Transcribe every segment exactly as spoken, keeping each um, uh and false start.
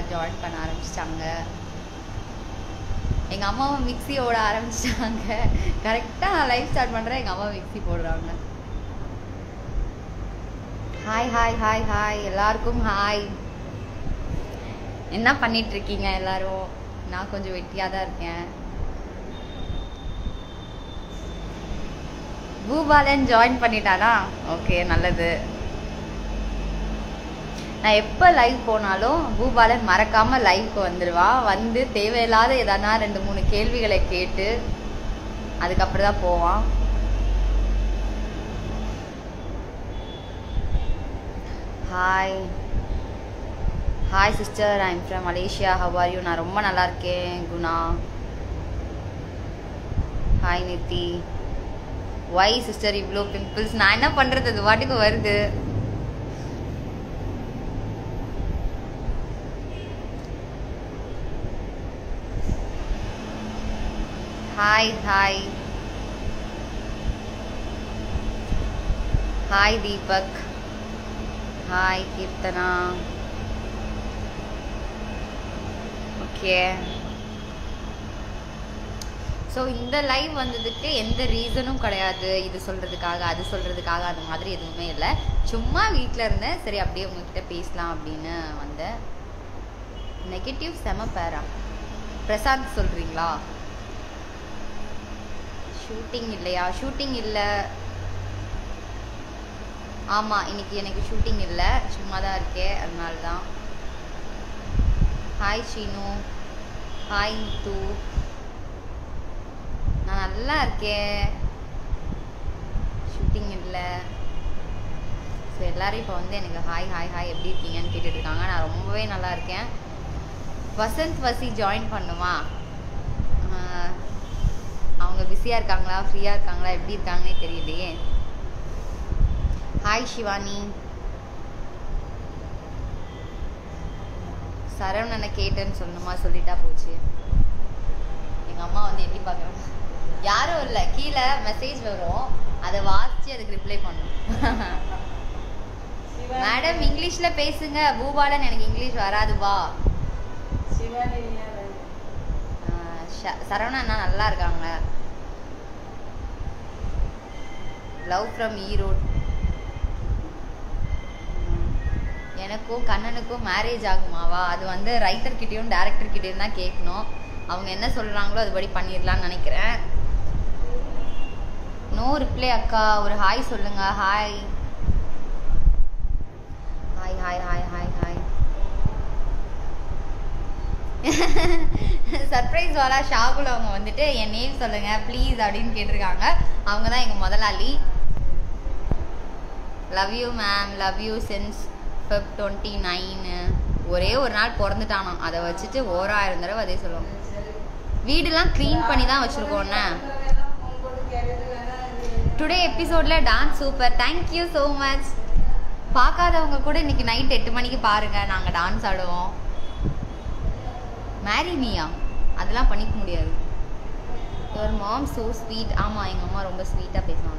Join பண்ண ஆரம்பிச்சிட்டாங்க. எங்கள் அம்மாவும் மிக்ஸி ஓட ஆரம்பிச்சிட்டாங்க. கரெக்டாக நான் லைஃப் ஸ்டார்ட் பண்ணுறேன், எங்கள் அம்மா மிக்ஸி போடுறாங்க. ஹாய் ஹாய் ஹாய் ஹாய் எல்லாருக்கும் ஹாய். என்ன பண்ணிட்டு இருக்கீங்க எல்லாரும்? நான் கொஞ்சம் வெட்டியாக தான் இருக்கேன். பூபாலன் ஜாயின் பண்ணிட்டானா? ஓகே, நல்லது. நான் எப்போ லைவ் போனாலும் பூபாலன் மறக்காமல் லைவ்க்கு வந்துடுவான். வந்து தேவையில்லாத எதனா ரெண்டு மூணு கேள்விகளை கேட்டு அதுக்கப்புறம் தான் போவான். Hi hi sister, I am from Malaysia, how are you? நான் ரொம்ப நல்லா இருக்கேன் Guna. Hi Nithi. Why sister இவ்வளோ பிம்பிள்ஸ்? நான் என்ன பண்ணுறது, அது வாட்டுக்கு வருது. Hi hi hi Deepak. Hi Keerthana. Okay, so இந்த லைவ் வந்ததுக்கு எந்த ரீசனும் கிடையாது. இது சொல்கிறதுக்காக அது சொல்கிறதுக்காக அது மாதிரி எதுவுமே இல்லை. சும்மா வீட்டில் இருந்தேன், சரி அப்படியே உங்ககிட்ட பேசலாம் அப்படின்னு வந்தேன். நெகட்டிவ் செம பேரா பிரசாந்த் சொல்கிறீங்களா? ஷூட்டிங் இல்லையா? ஷூட்டிங் இல்லை. ஆமாம், இன்னைக்கு எனக்கு ஷூட்டிங் இல்லை, சும்மா தான் இருக்கேன், அதனால தான். ஹாய் சீனு. ஹாய் முத்து. நான் நல்லா இருக்கேன், ஷூட்டிங் இல்லை. ஸோ எல்லோரும் இப்போ வந்து எனக்கு ஹாய் ஹாய் ஹாய் எப்படி இருக்கீங்கன்னு கேட்டுட்டு இருக்காங்க. நான் ரொம்பவே நல்லா இருக்கேன். வசந்த் வசி ஜாயின் பண்ணுமா? அவங்க பிஸியாக இருக்காங்களா, ஃப்ரீயாக இருக்காங்களா, எப்படி இருக்காங்கன்னே தெரியலையே. ஹாய் சிவானி. சரவணனை கேட்டேன்னு சொல்லணுமா? சொல்லிட்டா போச்சு. எங்கள் அம்மா வந்து எப்படி பார்க்குறாங்க? யாரும் இல்லை, கீழே மெசேஜ் வரும், அதை வாசித்து அதுக்கு ரிப்ளை பண்ணணும். மேடம் இங்கிலீஷில் பேசுங்க. பூபாலன் எனக்கு இங்கிலீஷ் வராதுபா. சரவணா அண்ணா நல்லா இருக்காங்க. Love from Erode. எனக்கும் கண்ணனுக்கும் மேரேஜ் ஆகுமாவா? அது வந்து ரைட்டர்கிட்டையும் டேரக்டர்கிட்டையும் தான் கேட்கணும். அவங்க என்ன சொல்கிறாங்களோ அதுபடி பண்ணிடலான்னு நினைக்கிறேன். நோ ரிப்ளை அக்கா. ஒரு ஹாய் சொல்லுங்க. Hi hi hi hi hi hi. Surprise வாலா ஷாகுல் அவங்க வந்துட்டு என் நேம் சொல்லுங்க ப்ளீஸ் அப்படின்னு கேட்டிருக்காங்க. அவங்க தான் எங்கள் முதலாளி. Love you ma'am, love you since Feb twenty nine. ஒரே ஒரு நாள் பிறந்துட்டானோ, அதை வச்சுட்டு ஓராயிரம் தடவை அதே சொல்லுவாங்க. வீடெல்லாம் க்ளீன் பண்ணி தான் வச்சுருக்கோண்ணே. டுடே எபிசோடில் dance super, thank you so much. பார்க்காதவங்க கூட இன்னைக்கு நைட் எட்டு மணிக்கு பாருங்கள், நாங்கள் டான்ஸ் ஆடுவோம். மேரி மீயா அதெல்லாம் பண்ணிக்க முடியாது. Your mom so sweet. ஆமாம், எங்கள் அம்மா ரொம்ப ஸ்வீட்டாக பேசுவாங்க.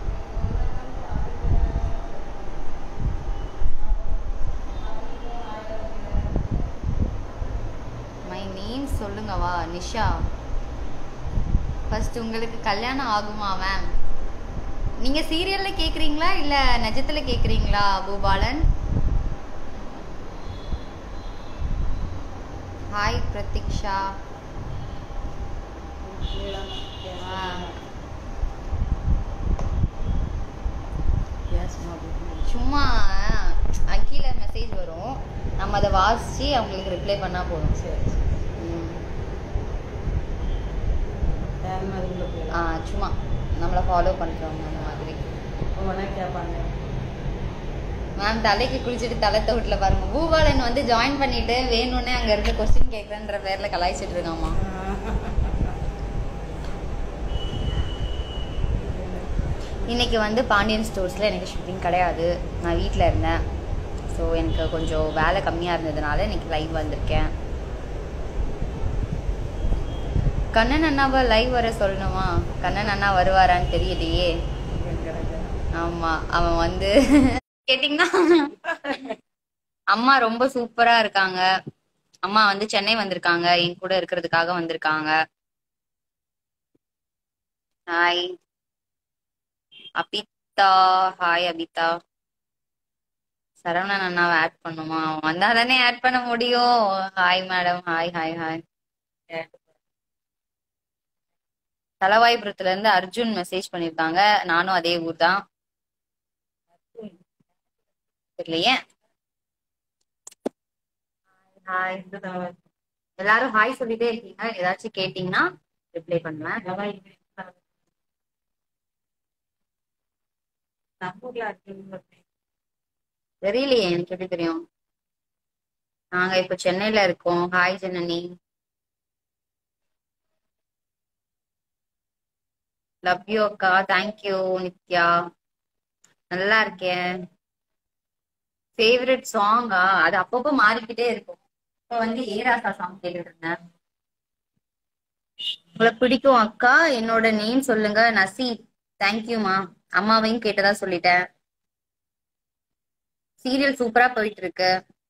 மை நேம் சொல்லுங்கவா? நிஷா. ஃபர்ஸ்ட் உங்களுக்கு கல்யாணம் ஆகுமா மேம்? நீங்கள் சீரியலில் கேட்குறீங்களா இல்லை நிஜத்தில் கேட்குறீங்களா பூபாலன்? ஹாய் பிரதீக்ஷா. சும்மா கீழே மெசேஜ் வரும், நம்ம அதை வாசித்து அவங்களுக்கு ரிப்ளை பண்ணால் போதும். சரி. ஆ சும்மா நம்மளை ஃபாலோ பண்ணுறவங்க அந்த மாதிரி கேட்பாங்க. மேம் தலைக்கு குளிச்சுட்டு தலை தவிட்டில் பாருங்க. பூபாலன் வந்து ஜாயின் பண்ணிட்டு வேணும்னே அங்கே இருந்து கொஸ்டின் கேட்குறேன்ற பேரில் கலாய்ச்சிட்டு இருக்காமா. இன்னைக்கு வந்து பாண்டியன் ஸ்டோர்ஸில் எனக்கு ஷூட்டிங் கிடையாது, நான் வீட்டில் இருந்தேன். ஸோ எனக்கு கொஞ்சம் வேலை கம்மியாக இருந்ததுனால இன்னைக்கு லைவ் வந்திருக்கேன். கண்ணன் அண்ணாவை லைவ் வர சொல்லணுமா? கண்ணன் அண்ணா வருவாரான்னு தெரியலையே. ஆமாம், அவன் வந்து கேட்டிங்கன்னா அம்மா ரொம்ப சூப்பராக இருக்காங்க. அம்மா வந்து சென்னை வந்திருக்காங்க, என் கூட இருக்கிறதுக்காக வந்திருக்காங்க. ஹாய் அபிதா. ஹாய் அபிதா. சரவணன் அண்ணாவை ஆட் பண்ணுமா? வந்தா தானே ஆட் பண்ண முடியும். Hi madam. Hi hi hi. தலவாய்புரத்துல இருந்து அர்ஜுன் மெசேஜ் பண்ணிருக்காங்க. நானும் அதே ஊர் தான். தெரியலையே. ஹாய். எல்லாரும் ஹாய் சொல்லிட்டே இருக்கீங்க. ஏதாச்சும் கேட்டீங்கன்னா ரிப்ளை பண்ணுவேன். தெரியலையே, எனக்கு எப்படி தெரியும்? நாங்க இப்ப சென்னையில இருக்கோம். ஹாய் ஜனனி. லவ் யூ அக்கா. தேங்க்யூ நித்யா. நல்லா இருக்கேன். ஃபேவரட் சாங்கா? அது அப்பப்போ மாறிக்கிட்டே இருக்கும். இப்ப வந்து ஏராசா சாங் கேட்டுட்டு இருந்தேன். உங்களை பிடிக்கும் அக்கா. என்னோட நேம் சொல்லுங்க. நசி. தேங்க்யூமா. அம்மாவையும் கேட்டதா சொல்லிட்டேன். சீரியல் சூப்பரா போயிட்டு இருக்கு.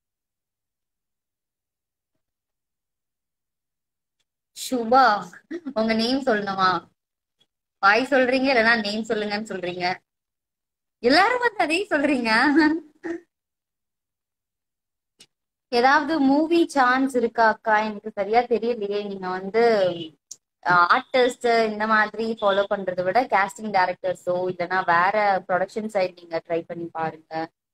சுபா. உங்க நேம் சொல்லணுமா? வாய் சொல்றீங்க இல்லைன்னா நேம் சொல்லுங்கன்னு சொல்றீங்க. எல்லாரும் வந்து அதையும் சொல்றீங்க. ஏதாவது மூவி சான்ஸ் இருக்கா அக்கா? எனக்கு சரியா தெரியலையே. நீங்க வந்து ஆர்டிஸ்ட் இந்த மாதிரி ஃபாலோ பண்றதை விட கேஸ்டிங் டைரக்டர்ஸோ இல்லைன்னா வேற ப்ரொடக்ஷன் சைட் நீங்க ட்ரை பண்ணி பாருங்க.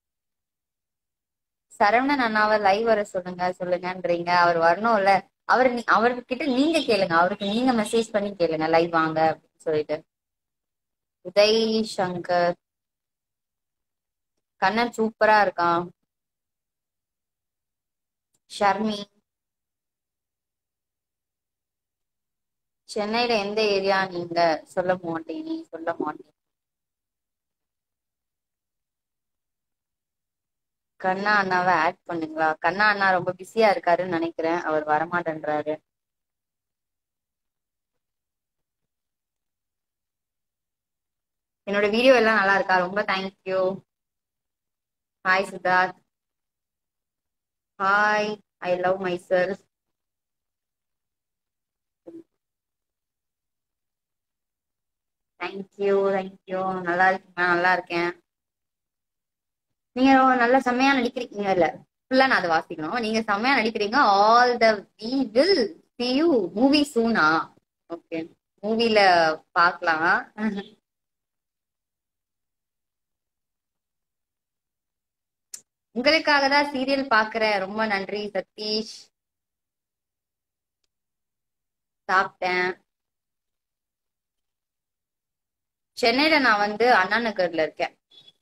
சரவணன் அண்ணாவை லைவ் வர சொல்லுங்க சொல்லுங்கன்றீங்க. அவர் வரணும்ல. அவர் அவர்கிட்ட நீங்க கேளுங்க. அவருக்கு நீங்க மெசேஜ் பண்ணி கேளுங்க லைவ் வாங்க அப்படின்னு சொல்லிட்டு. உதய் சங்கர். கண்ணன் சூப்பரா இருக்கான். ஷர்மி. சென்னையில எந்த ஏரியா நீங்க? சொல்ல மாட்டேன். நீ சொல்ல மாட்டேன். கண்ணா அண்ணாவை ஆட் பண்ணுங்களா? கண்ணா அண்ணா ரொம்ப பிஸியா இருக்காருன்னு நினைக்கிறேன். அவர் வரமாட்டேன்றாரு. என்னோட வீடியோ எல்லாம் நல்லா இருக்கா? ரொம்ப thank you. Hi Siddharth. Hi. I love myself. Thank you thank you. நல்லா இருக்கீங்க? நல்லா இருக்கேன். நீங்க நல்லா செம்மையா நடிக்கிறீங்க. இல்ல ஃபுல்லா நான் அதை வாசிக்கணும். நீங்க செம்மையா நடிக்கிறீங்க. All the we will see you movie சூனா. ஓகே. மூவில பாக்கலாம். உங்களுக்காக தான் சீரியல் பாக்குறேன். ரொம்ப நன்றி சதீஷ். சாப்பிட்டேன். சென்னையில நான் வந்து அண்ணா நகர்ல இருக்கேன்.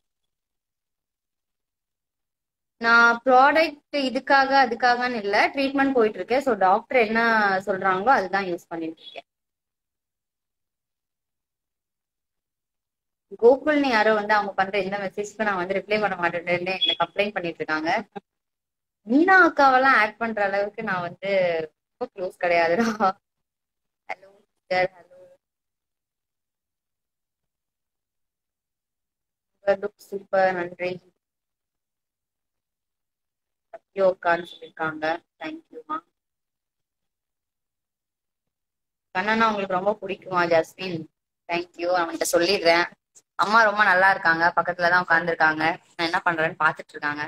நான் ப்ராடக்ட் இதுக்காக அதுக்காகன்னு இல்ல, ட்ரீட்மெண்ட் போயிட்டு இருக்கேன். ஸோ டாக்டர் என்ன சொல்றாங்களோ அதுதான் யூஸ் பண்ணிட்டு இருக்கேன். கோகுல்னு யாரோ வந்து அவங்க பண்ற எந்த மெசேஜ்க்கு நான் வந்து ரிப்ளை பண்ண மாட்டேன்னு என்ன கம்ப்ளைண்ட் பண்ணிட்டு இருக்காங்க. மீனா அக்காவெல்லாம் ஆட் பண்ற அளவுக்கு நான் வந்து ரொம்ப க்ளோஸ் கிடையாதுடா. Hello sir. Hello. Look super. நன்றி. ஐயோ அக்கான்னு சொல்லியிருக்காங்க. தேங்க்யூமா. கண்ணனா உங்களுக்கு ரொம்ப பிடிக்குமா ஜஸ்மின்? தேங்க்யூ. அவன்கிட்ட சொல்லிடுறேன். அம்மா ரொம்ப நல்லா இருக்காங்க. பக்கத்துலதான் உட்காந்துருக்காங்க. நான் என்ன பண்றேன்னு பாத்துட்டு இருக்காங்க.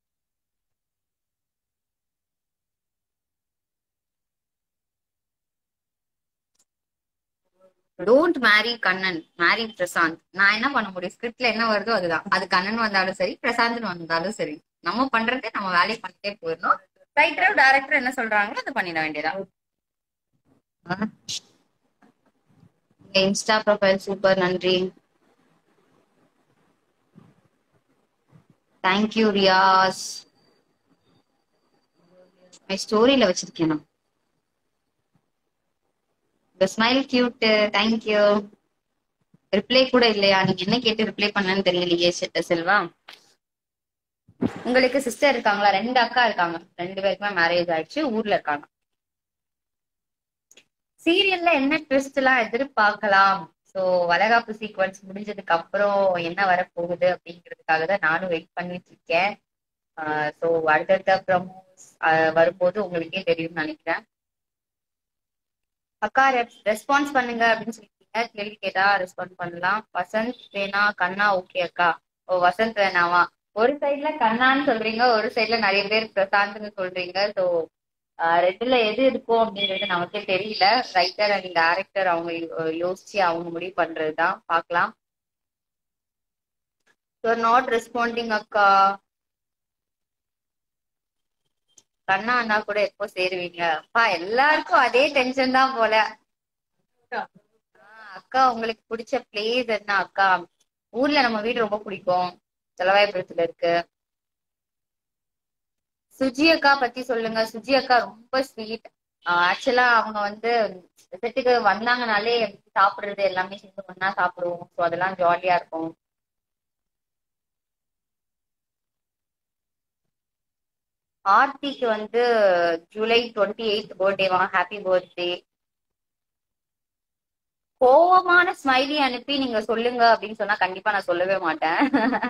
Don't marry Kannan, marry Prashanth. நான் என்ன பண்ண முடியும்? ஸ்கிரிப்ட்ல என்ன வருதோ அதுதான். அது கண்ணன் வந்தாலும் சரி, பிரசாந்த் வந்தாலும் சரி, நம்ம பண்றது நம்ம வேலையை பண்ணிட்டே போயிடணும். ரைட்டர் டைரக்டர் என்ன சொல்றாங்களோ அதை பண்ணிட வேண்டியதான். Insta profile super. நன்றி. தேங்க்யூ ரியாஸ். மை ஸ்டோரியில வச்சிருக்கேன் நான். The smile cute. Thank you. Reply கூட இல்லையா? நீங்க என்ன கேட்டு ரிப்ளை பண்ணன்னு தெரியலையே. செட்ட செல்வா. உங்களுக்கு சிஸ்டர் இருக்காங்களா? ரெண்டு அக்கா இருக்காங்க. ரெண்டு பேருக்குமே மேரேஜ் ஆயிடுச்சு. ஊர்ல இருக்காங்க. சீரியல்ல என்ன ட்விஸ்ட் எல்லாம் எதிர்பார்க்கலாம்? சோ வளகாப்பு சீக்வன்ஸ் முடிஞ்சதுக்கு அப்புறம் என்ன வரப்போகுது அப்படிங்கிறதுக்காக தான் நானும் வெயிட் பண்ணிட்டு இருக்கேன். சோ அடுத்தடுத்த ப்ரமோஸ் வரும்போது உங்களுக்கே தெரியும்னு நினைக்கிறேன். அக்கா ரெஸ்பான்ஸ் பண்ணுங்க அப்படின்னு சொல்லிட்டீங்க. கேள்வி கேட்டா ரெஸ்பான்ஸ் பண்ணலாம். வசந்த் வேணா கண்ணா ஓகே அக்கா. ஓ வசந்த் வேணாவா? ஒரு சைட்ல கண்ணான்னு சொல்றீங்க, ஒரு சைட்ல நிறைய பேர் பிரசாந்த்னு சொல்றீங்க. ஸோ ரெண்டுல எது இருக்கும் அப்படின்றது நமக்கே தெரியல. ரைட்டர் அண்ட் டைரக்டர் அவங்க யோ- யோசிச்சு அவங்க முடிவு பண்றதுதான். பார்க்கலாம். யூஆர் நாட் ரெஸ்பாண்டிங் அக்கா. கண்ணா அண்ணா கூட எப்போ சேருவீங்க? அப்பா எல்லாருக்கும் அதே டென்ஷன் தான் போல. ஆஹ் அக்கா உங்களுக்கு பிடிச்ச பிளேஸ் என்ன அக்கா? ஊர்ல நம்ம வீடு ரொம்ப பிடிக்கும். செலவாயபுரத்துல இருக்கு. சுஜி அக்கா பத்தி சொல்லுங்க. சுஜி அக்கா ரொம்ப ஸ்வீட். ஆக்சுவலா அவங்க வந்து செட்டுக்கு வந்தாங்கனாலே சாப்பிடுறது எல்லாமே சேர்ந்து ஒண்ணா சாப்பிடுவோம். ஸோ அதெல்லாம் ஜாலியா இருக்கும். ஆர்த்திக்கு வந்து ஜூலை டுவெண்ட்டி எயிட் பர்த்டேவா. Happy birthday. கோவமான ஸ்மைலி அனுப்பி நீங்க சொல்லுங்க அப்படின்னு சொன்னா கண்டிப்பா நான் சொல்லவே மாட்டேன்.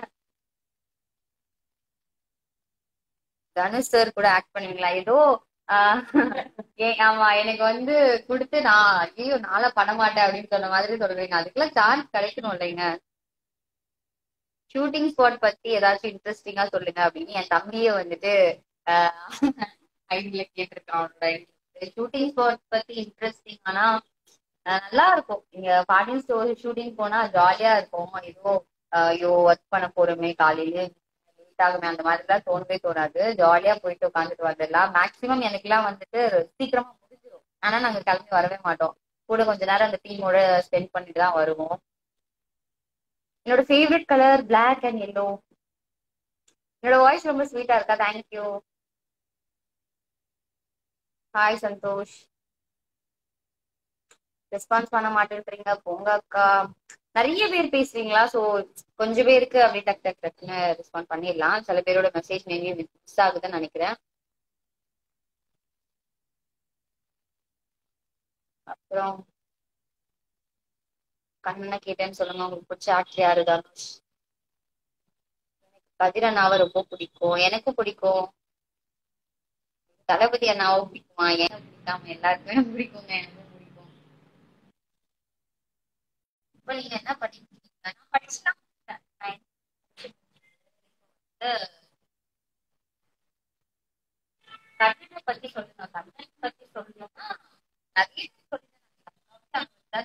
தனுஷ் சார் கூட ஆக்ட் பண்ணுவீங்களா? ஏதோ ஆஹ் ஏ- ஆமா எனக்கு வந்து கொடுத்து நான் ஐயோ நாளா பண்ண மாட்டேன் அப்படின்னு சொன்ன மாதிரி சொல்றீங்க. அதுக்கெல்லாம் சான்ஸ் கிடைக்கணும் இல்லைங்க. ஷூட்டிங் ஸ்பாட் பத்தி ஏதாச்சும் இன்ட்ரெஸ்டிங்கா சொல்லுங்க அப்படின்னு என் தம்பியை வந்துட்டு ஐடியில கேட்டிருக்கான். அவனோட ஷூட்டிங் ஸ்பாட் பத்தி இன்ட்ரெஸ்டிங் ஆனா அஹ் நல்லா இருக்கும். இங்க பாண்டியன் ஸ்டோர் ஷூட்டிங் போனா ஜாலியா இருக்கும். ஏதோ அஹ் ஐயோ ஒர்க் பண்ண போறோமே காலையில லேட் ஆகுமே அந்த மாதிரி எல்லாம் தோணவே தோணாது. ஜாலியா போயிட்டு உட்காந்துட்டு வந்துடலாம். மேக்சிமம் எனக்கு எல்லாம் வந்துட்டு சீக்கிரமா முடிஞ்சிடும். ஆனா நாங்க கிளம்பி வரவே மாட்டோம். கூட கொஞ்ச நேரம் அந்த டீமோட ஸ்பெண்ட் பண்ணிட்டு தான் வருவோம். என்னோட favourite colour black and yellow. என்னோட வாய்ஸ் ரொம்ப ஸ்வீட்டா இருக்கா? தேங்க்யூ. ஹாய் சந்தோஷ். ரெஸ்பான்ஸ் பண்ண மாட்டேன்றீங்க போங்க அக்கா. நிறைய பேர் பேசுறீங்களா? சோ கொஞ்சம் பேருக்கு அப்படி டக் டக் டக்குன்னு ரெஸ்பாண்ட் பண்ணிடலாம். சில பேரோட மெசேஜ் மேபி மிஸ் ஆகுதுன்னு நினைக்கிறேன். அப்புறம் கண்ணனை கேட்டேன்னு சொல்லுங்க. உங்களுக்கு பிடிச்ச ஆட்சி யாரு? தனுஷ். கதிர் அண்ணாவை ரொம்ப பிடிக்கும். எனக்கும் பிடிக்கும். தளபதி அண்ணாவும் பிடிக்குமா? ஏன் பிடிக்காம? எல்லாருக்குமே பிடிக்குங்க. எனக்கும் பிடிக்கும். இப்ப நீங்க என்ன பண்ணிட்டு இருக்கீங்க? நான் படிச்சுதான் இருக்கேன். நான் வந்து கண்ணனை பத்தி சொல்லுங்க. கண்ணனை பத்தி சொல்லணும்னா நிறைய சொல்லுங்க.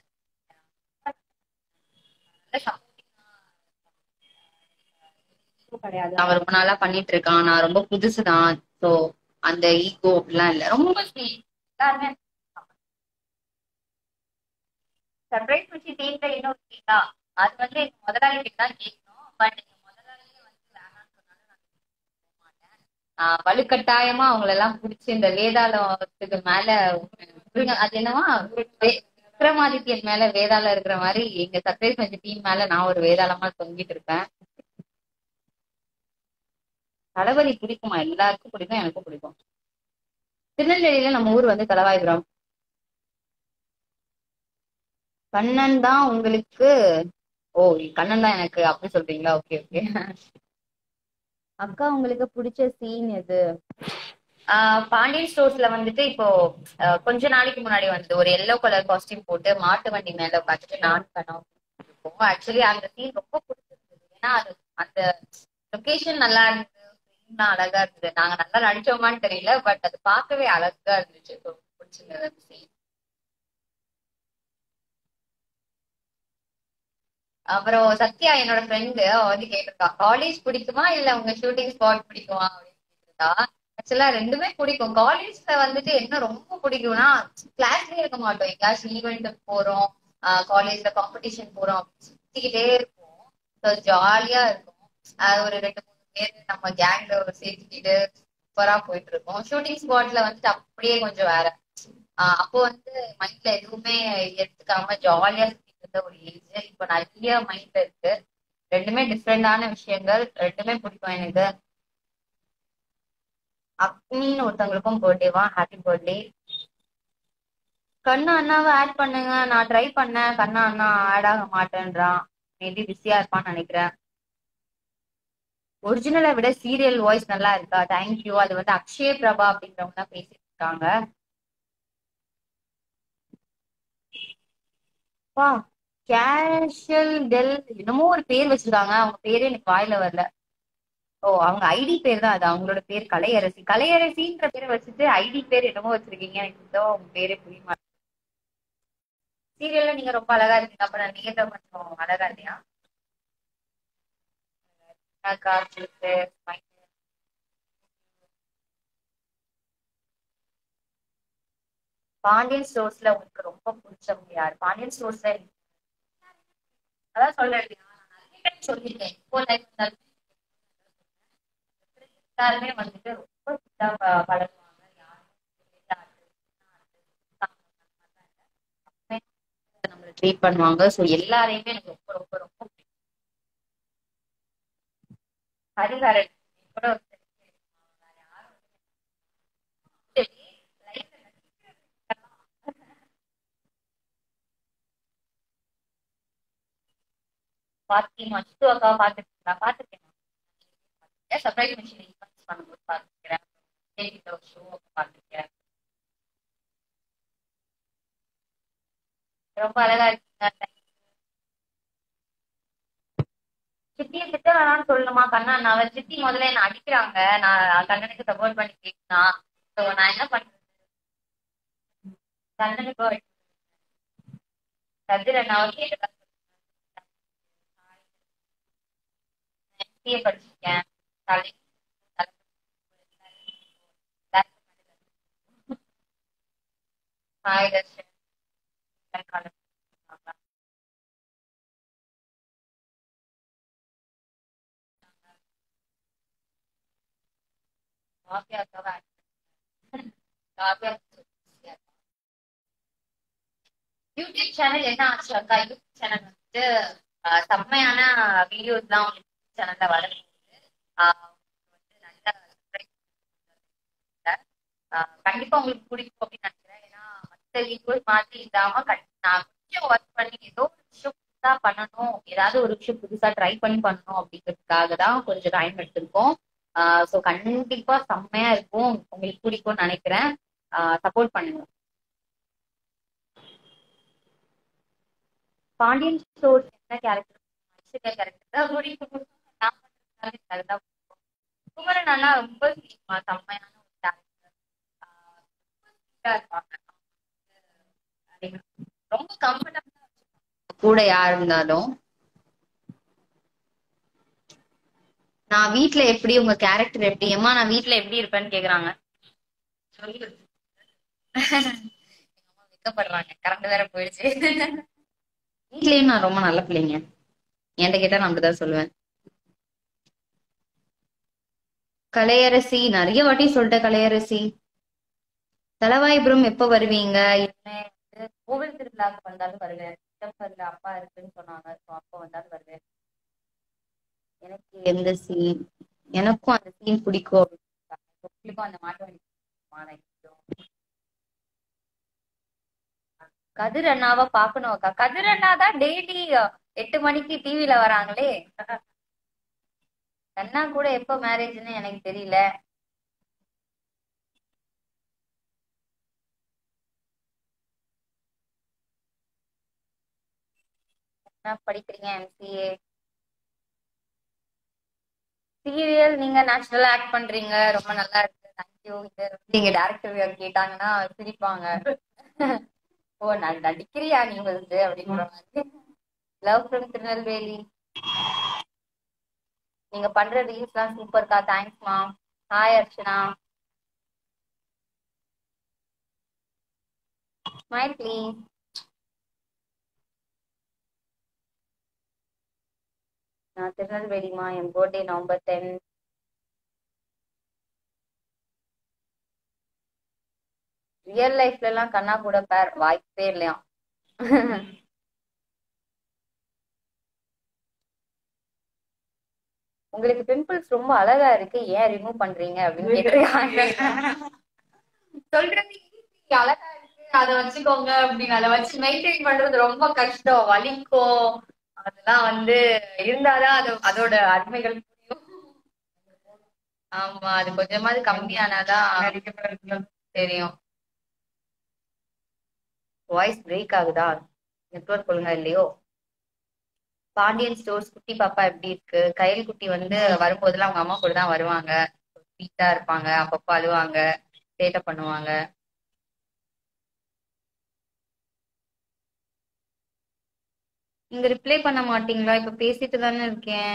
கிடையாது. அவன் ரொம்ப நாளா பண்ணிட்டு இருக்கான். நான் ரொம்ப புதுசுதான். சோ அந்த ஈகோ அப்படிலாம் இல்ல. ரொம்ப sweet. எல்லாருமே சர்ப்ரைஸ் வச்சு டீம்ல இன்னும் இருக்கீங்களா? அது வந்து எங்க முதலாளி கிட்ட தான் கேட்கணும். பட் எங்க முதலாளியே வந்து வேணாம்னு சொன்னாலும் நான் போக மாட்டேன். ஆஹ் வலுக்கட்டாயமா அவங்கள எல்லாம் புடிச்சு இந்த வேதாளத்துக்கு மேல விருங்க- அது என்னவா வே- விக்ரமாதித்யன் மேல வேதாளம் இருக்கிற மாதிரி எங்க சர்ப்ரைஸ் வச்ச டீம் மேல நான் ஒரு வேதாளமா தொங்கிட்டு இருப்பேன். தளபதி பிடிக்குமா? எல்லாருக்கும் பிடிக்கும். எனக்கும் பிடிக்கும். திருநெல்வேலியில நம்ம ஊர் வந்து தலவாயுரம். கண்ணன் தான் உங்களுக்கு. ஓ கண்ணன் தான் எனக்கு அப்படி சொல்றீங்களா? Okay okay. அக்கா உங்களுக்கு பிடிச்ச சீன் எது? ஆஹ் பாண்டியன் ஸ்டோர்ஸ்ல வந்துட்டு இப்போ ஆஹ் கொஞ்ச நாளைக்கு முன்னாடி வந்து ஒரு எல்லோ கலர் காஸ்டியூம் போட்டு மாட்டு வண்டி மேல உட்காந்துட்டு நான் கனவு இருக்கும். ஆக்சுவலி அந்த சீன் ரொம்ப பிடிச்சிருந்தது. ஏன்னா அது அந்த லொகேஷன் நல்லா இருந்தது. scene எல்லாம் அழகா இருந்தது. நாங்க நல்லா நடிச்சோமான்னு தெரியல. பட் அது பார்க்கவே அழகா இருந்துச்சு. ரொம்ப பிடிச்சிருந்தது அந்த scene. அப்புறம் சத்யா என்னோட ஃப்ரெண்டு அவ வந்து கேட்டிருக்கா காலேஜ் பிடிக்குமா இல்ல உங்க ஷூட்டிங் ஸ்பாட் பிடிக்குமா அப்படின்னு கேட்டிருக்கா. ஆக்சுவலா ரெண்டுமே பிடிக்கும். காலேஜ்ல வந்துட்டு என்ன ரொம்ப பிடிக்கும்னா கிளாஸ்லயே இருக்க மாட்டோம். எங்கேயாச்சும் ஈவெண்ட் போறோம். காலேஜ்ல காம்படிஷன் போறோம் அப்படின்னு சுத்திக்கிட்டே இருப்போம். ஜாலியா இருக்கும். அது ஒரு ரெண்டு மூணு பேர் நம்ம கேங்ல சேர்த்துக்கிட்டு சூப்பரா போயிட்டு இருக்கோம். ஷூட்டிங் ஸ்பாட்ல வந்துட்டு அப்படியே கொஞ்சம் வேற. ஆஹ் அப்போ வந்து மைண்ட்ல எதுவுமே எடுத்துக்காம ஜாலியா சுத்திட்டு இருந்த ஒரு ஏஜ். இப்போ நிறைய மைண்ட்ல இருக்கு. ரெண்டுமே டிஃப்ரெண்டான விஷயங்கள். ரெண்டுமே பிடிக்கும் எனக்கு. அக்னின்னு ஒருத்தவங்களுக்கும் பர்த்டேவா. Happy birthday. கண்ணா அண்ணாவை ஆட் பண்ணுங்க. நான் ட்ரை பண்ணேன். கண்ணா அண்ணா ஆட் ஆக மாட்டேன்றான். மேபி பிஸியா இருப்பான்னு நினைக்கிறேன். ஒரிஜினலை விட சீரியல் வாய்ஸ் நல்லா இருக்கா? தேங்க்யூ. அது வந்து அக்ஷய பிரபா அப்படின்றவங்க தான் பேசிட்டு இருக்காங்க. வா, கேஷல் டெல் என்னமோ ஒரு பேர் வச்சிருக்காங்க. அவங்க பேரே எனக்கு வாயில வரல. ஓ, அவங்க ஐடி பேர் தான் அது. அவங்களோட பேர் கலையரசி. கலையரசின்ற பேரை வச்சுட்டு ஐடி பேர் என்னமோ வச்சிருக்கீங்க. எனக்கு இதோ உங்க பேரே புரிய மாட்டேன். சீரியல்ல நீங்க ரொம்ப அழகா இருக்கீங்க. அப்புறம் நீங்க தான் கொஞ்சம் அழகா இல்லையா? அக்கா, சிலுக்கு, பாண்டியன் ஸ்டோர்ஸ்ல உங்களுக்கு ரொம்ப பிடிச்சவங்க யார்? பாண்டியன் ஸ்டோர்ஸ்ல அதான் சொல்றேன் இல்லையா, நான் நிறைய time சொல்லியிருக்கேன். இப்போ லைஃப் எல்லாருமே வந்துட்டு ரொம்ப இதா ப- பழகுவாங்க. நம்மள ட்ரீட் பண்ணுவாங்க. ஸோ எல்லாரையுமே எனக்கு ரொம்ப ரொம்ப ரொம்ப பிடிக்கும். ஹரிஹரன் கூட ஒரு வேற யாரும் லைஃப்ல பாத்தீங்க மச்சு அக்கா பாத்துருக்கீங்களா? பாத்துருக்கேன். சர்ப்ரைஸ் மிஷின் இன்வெஸ்ட் பண்ணும்போது பாத்துருக்கேன். ஒரு ஷோ பாத்துருக்கேன். ரொம்ப அழகா இருக்கீங்க. சித்தியை திட்ட வேணாம்னு சொல்லணுமா கண்ணா? நான் சித்தி முதல்ல என்ன அடிக்கிறாங்க. நான் கண்ணனுக்கு சப்போர்ட் பண்ணி கேட்கணும். ஸோ நான் என்ன பண்றேன்? கண்ணனுக்கு கதிர நான் கேட்டு எம்பிஏ படிச்சிருக்கேன். College hi Darshan. காஃபியா காஃபியா யூடியூப் சேனல் என்ன ஆச்சு அக்கா? யூடியூப் சேனல் வந்துட்டு ஆஹ் செம்மையான வீடியோஸ் தான் உங்களுக்கு சேனல்ல வருது. ஆஹ் வந்து நல்ல subscribe பண்ணுங்க. ஆஹ் கண்டிப்பா உங்களுக்கு பிடிக்கும் அப்படின்னு நினைக்கிறேன். ஏன்னா மற்ற வீடியோஸ் மாதிரி இல்லாம கண்- நான் கொஞ்சம் ஒர்க் பண்ணி ஏதோ ஒரு விஷயம் புதுசா பண்ணணும், ஏதாவது ஒரு விஷயம் புதுசா ட்ரை பண்ணி பண்ணணும் அப்படிங்கிறதுக்காக தான் கொஞ்சம் டைம் எடுத்திருக்கோம். ஆஹ் ஸோ கண்டிப்பா செம்மையா இருக்கும், உங்களுக்கு பிடிக்கும்னு நினைக்கிறேன். சப்போர்ட் பண்ணுங்க. பாண்டியன் ஸ்டோர்ஸ் என்ன கேரக்டர்? ஐஸ்வர்யா கேரக்டர் தான் பிடிக்கும். நான் பண்றதுனால எனக்கு அதுதான் பிடிக்கும். குமரன் அண்ணா ரொம்ப சிரிப்பா, செம்மையான ஒரு கேரக்டர். இருப்பாங்க. ரொம்ப கம்ஃபர்டபுளா கூட யார் இருந்தாலும். நான் வீட்ல எப்படி, உங்க கேரக்டர் எப்படி? ஏமா நான் வீட்ல எப்படி இருப்பேன்னு கேக்குறாங்க. சொல்லு. வெக்கப்படுறாங்க, கரண்ட் வேற போயிடுச்சு. வீட்லயும் நான் ரொம்ப நல்ல பிள்ளைங்க. என்கிட்ட கேட்டா நான் அப்படிதான் சொல்லுவேன். கலையரசி நிறைய வாட்டி சொல்லிட்டேன். கலையரசி தலவாய்புரம் எப்ப வருவீங்க? இனிமே வந்து கோவில் திருவிழாக்கு வந்தாலும் வருவேன். டிசம்பர்ல அப்பா இருக்குன்னு சொன்னாங்க. ஸோ அப்போ வந்தாலும் வருவேன். எனக்கு எந்த சீன், எனக்கும் அந்த சீன் பிடிக்கும் அப்படின்னு சொல்றாங்க. உங்களுக்கும் அந்த மாற்றம் பிடிக்குமா? கதிர் அண்ணாவை பாக்கணும் அக்கா. கதிர் அண்ணா தான் டெய்லி எட்டு மணிக்கு டிவில வராங்களே. அண்ணா கூட எப்ப மேரேஜ்னு எனக்கு தெரியல. என்ன படிக்கிறீங்க? எம்சிஏ. சீரியல் நீங்க நேச்சுரலா ஆக்ட் பண்றீங்க, ரொம்ப நல்லா இருக்கு. தேங்க்யூ. இது நீங்க டேரக்டர் கேட்டாங்கன்னா சிரிப்பாங்க. ஓ, நான் நடிக்கிறியா நீ வந்து அப்படின்ற மாதிரி. Love from Tirunelveli. நீங்க பண்ற ரீல்ஸ் எல்லாம் சூப்பர்க்கா. தேங்க்ஸ்மா. ஹாய் அர்ச்சனா. Smile please. நான் திருநெல்வேலிமா. என் பர்த்டே நவம்பர் டென். ரியல் லைஃப்ல எல்லாம் கண்ணா கூட பேர் வாய்ப்பே இல்லையா? உங்களுக்கு பிம்பிள்ஸ் ரொம்ப அழகா இருக்கு, ஏன் ரிமூவ் பண்றீங்க அப்படின்னு கேட்டிருக்காங்க. சொல்றது easy, அழகா இருக்கு அதை வச்சுக்கோங்க அப்படின்னு. அதை வச்சு மெயின்டைன் பண்றது ரொம்ப கஷ்டம், வலிக்கும். அதெல்லாம் வந்து இருந்தாதான் அது அதோட அருமைகள் புரியும். ஆமா, அது கொஞ்சமாவது கம்மியானாதான் தெரியும். வாய்ஸ் பிரேக் ஆகுதா? நெட்வொர்க் ஒழுங்கா இல்லையோ? பாண்டியன் ஸ்டோர்ஸ் குட்டி பாப்பா எப்படி இருக்கு? கையல் குட்டி வந்து வரும்போதெல்லாம் அவங்க அம்மா கூட தான் வருவாங்க. ஸ்வீட்டா இருப்பாங்க, அப்பப்ப அழுவாங்க, சேட்டை பண்ணுவாங்க. நீங்க ரிப்ளை பண்ண மாட்டீங்களா? இப்ப பேசிட்டு தானே இருக்கேன்.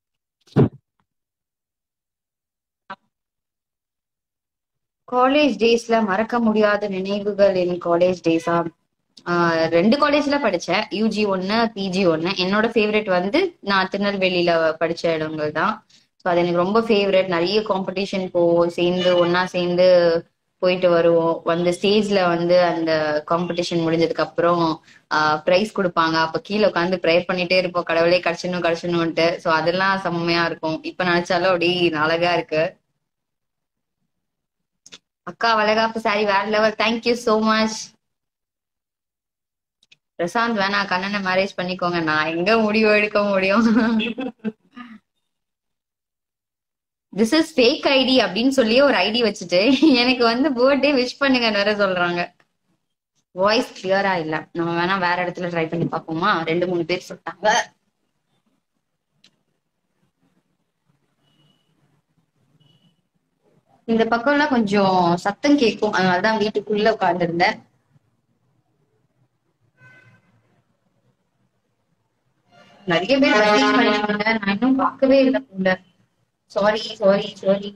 காலேஜ் டேஸ்ல மறக்க முடியாத நினைவுகள் என் காலேஜ் டேஸா? ஆஹ் ரெண்டு காலேஜ்ல படிச்சேன், யூஜி ஒன்னு, பிஜி ஒன்னு. என்னோட ஃபேவரட் வந்து நான் திருநெல்வேலியில படிச்ச இடங்கள் தான். ஸோ அது எனக்கு ரொம்ப ஃபேவரட். நிறைய காம்படிஷன் போவோம், சேர்ந்து ஒன்னா சேர்ந்து போயிட்டு வருவோம். வந்து ஸ்டேஜ்ல வந்து அந்த காம்படிஷன் முடிஞ்சதுக்கு அப்புறம் ப்ரைஸ் கொடுப்பாங்க. அப்ப கீழே உட்காந்து ப்ரேயர் பண்ணிட்டே இருப்போம், கடவுளே கிடைச்சணும் கிடைச்சணும்ட்டு. ஸோ அதெல்லாம் செம்மையா இருக்கும். இப்ப நினைச்சாலும் அப்படி அழகா இருக்கு. அக்கா வளகாப்பு சாரி வேற level, thank you so much. Prashanth வேணா, கண்ணனை மேரேஜ் பண்ணிக்கோங்க. நான் எங்க முடிவு எடுக்க முடியும்? திஸ் இஸ் ஃபேக் ஐடி அப்படின்னு சொல்லி ஒரு ஐடி வச்சுட்டு எனக்கு வந்து பர்த்டே விஷ் பண்ணுங்கன்னு வேற சொல்றாங்க. வாய்ஸ் கிளியரா இல்ல, நம்ம வேணா வேற இடத்துல ட்ரை பண்ணி பார்ப்போமா? ரெண்டு மூணு பேர் சொல்லிட்டாங்க. இந்த பக்கம்லாம் கொஞ்சம் சத்தம் கேட்கும், அதனாலதான் வீட்டுக்குள்ள உட்கார்ந்துருந்தேன். நிறைய பேர் மெசேஜ் பண்ணிருக்காங்க, நான் இன்னும் பார்க்கவே இல்லை உள்ள. Sorry sorry sorry.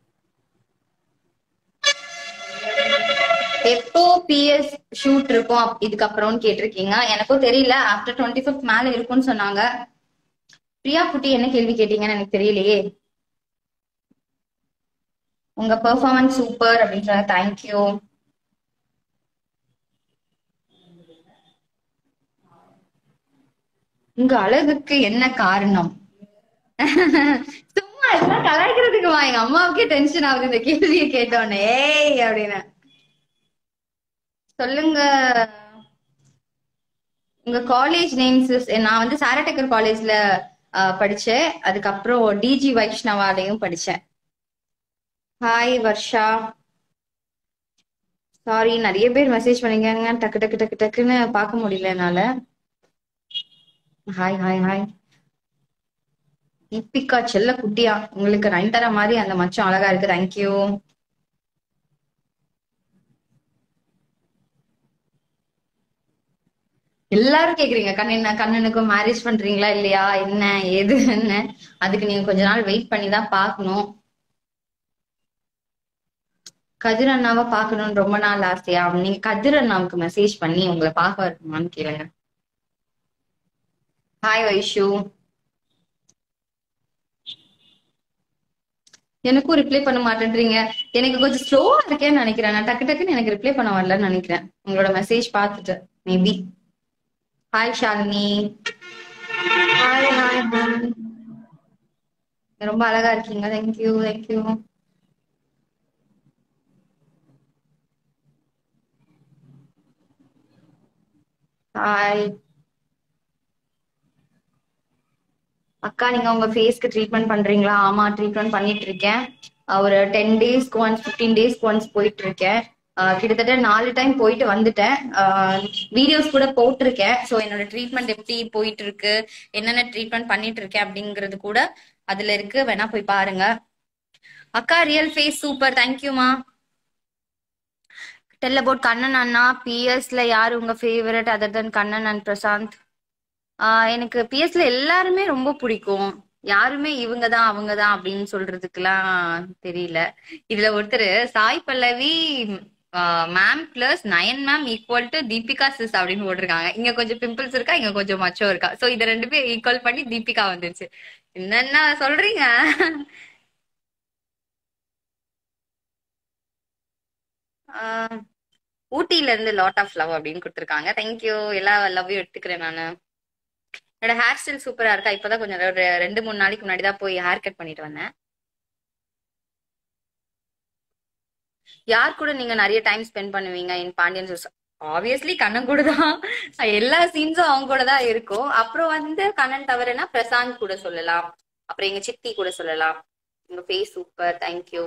எப்போ பிஎஸ் ஷூட் இருக்கும் இதுக்கப்புறம்னு கேட்டிருக்கீங்க. எனக்கும் தெரியல, ஆஃப்டர் டுவெண்ட்டி ஃபிஃப்த் மேல இருக்கும்னு சொன்னாங்க. பிரியா குட்டி என்ன கேள்வி கேட்டீங்கன்னு எனக்கு தெரியலையே. உங்க பெர்ஃபார்மன்ஸ் சூப்பர் அப்படின்னு சொன்னா தேங்க்யூ. உங்க அழகுக்கு என்ன காரணம்? சும்மா எல்லாம் கலாய்க்கிறதுக்குமா? எங்க அம்மாவுக்கே டென்ஷன் ஆகுது இந்த கேள்வியை கேட்டோன்னே. ஏய் அப்படின்னு சொல்லுங்க. உங்க காலேஜ் நேம்ஸ்? நான் வந்து சாரடெக்கர் காலேஜ்ல படிச்சேன். அதுக்கப்புறம் டிஜி வைஷ்ணவாலையும் படிச்சேன். ஹாய் வர்ஷா. சாரி, நிறைய பேர் மெசேஜ் பண்ணீங்க, டக்கு டக்கு டக்கு டக்குன்னு பார்க்க முடியல என்னால. Hi hi hi. தீபிகா செல்ல குட்டியா, உங்களுக்கு நயன்தாரா மாதிரி அந்த மச்சம் அழகா இருக்கு, தேங்க்யூ. எல்லாரும் கேக்குறீங்க கண்ணன் கண்ணனுக்கும் மேரேஜ் பண்றீங்களா இல்லையா, என்ன ஏது என்ன. அதுக்கு நீங்க கொஞ்ச நாள் வெயிட் பண்ணி தான் பாக்கணும். கதிர் அண்ணாவை பாக்கணும்னு ரொம்ப நாள் ஆசையா? நீங்க கதிர் அண்ணாவுக்கு மெசேஜ் பண்ணி உங்களை பார்க்க வரணுமான்னு கேளுங்க. ஹாய் வைஷு. எனக்கும் ரிப்ளை பண்ண மாட்டேன்றீங்க. எனக்கு கொஞ்சம் ஸ்லோவா இருக்கேன்னு நினைக்கிறேன். நான் டக்கு டக்குன்னு எனக்கு ரிப்ளை பண்ண வரலன்னு நினைக்கிறேன் உங்களோட மெசேஜ் பார்த்துட்டு maybe. Hi Shalini. Hi hi hi. ரொம்ப அழகா இருக்கீங்க, தேங்க்யூ தேங்க்யூ. ஹாய் அக்கா, நீங்க உங்க ஃபேஸ்க்கு ட்ரீட்மெண்ட் பண்றீங்களா? ஆமா, ட்ரீட்மெண்ட் பண்ணிட்டு இருக்கேன். ஒரு டென் டேஸ்க்கு ஒன்ஸ், பிப்டீன் டேஸ்க்கு ஒன்ஸ் போயிட்டு இருக்கேன். கிட்டத்தட்ட நாலு டைம் போயிட்டு வந்துட்டேன். வீடியோஸ் கூட போட்டிருக்கேன். ஸோ என்னோட ட்ரீட்மெண்ட் எப்படி போயிட்டு இருக்கு, என்னென்ன ட்ரீட்மெண்ட் பண்ணிட்டு இருக்கேன் அப்படிங்கிறது கூட அதுல இருக்கு, வேணா போய் பாருங்க. அக்கா ரியல் ஃபேஸ் சூப்பர், தேங்க்யூமா. டெல் அபவுட் கண்ணன் அண்ணா. பிஎஸ்ல யாரு உங்க favourite other than Kannan and Prashanth? ஆஹ் எனக்கு பிஎஸ்ல எல்லாருமே ரொம்ப பிடிக்கும். யாருமே இவங்கதான் அவங்கதான் அப்படின்னு சொல்றதுக்குலாம் தெரியல. இதுல ஒருத்தர் Sai Pallavi ma'am plus Nayan ma'am equal to Deepika sis அப்படின்னு போட்டிருக்காங்க. இங்க கொஞ்சம் பிம்பிள்ஸ் இருக்கா, இங்க கொஞ்சம் மச்சம் இருக்கா. சோ இத ரெண்டு பேரும் ஈக்குவல் பண்ணி தீபிகா வந்துருச்சு. என்னென்ன சொல்றீங்க? ஆஹ் ஊட்டில இருந்து லாட் ஆஃப் லவ் அப்படின்னு கொடுத்துருக்காங்க, தேங்க்யூ. எல்லா லவ்வையும் எடுத்துக்கிறேன் நானு. என்னோட ஹேர் ஸ்டைல் சூப்பரா இருக்கா? இப்பதான் கொஞ்சம் ஒரு ரெண்டு மூணு நாளைக்கு முன்னாடி தான் போய் ஹேர் கட் பண்ணிட்டு வந்தேன். யார் கூட நீங்க நிறைய டைம் ஸ்பெண்ட் பண்ணுவீங்க in Pandian stores? Obviously Kannan கூட தான். எல்லா சீன்ஸும் அவங்க கூட தான் இருக்கும். அப்புறம் வந்து கண்ணன் தவிரனா பிரசாந்த் கூட சொல்லலாம், அப்புறம் எங்க சித்தி கூட சொல்லலாம். உங்க face super, thank you.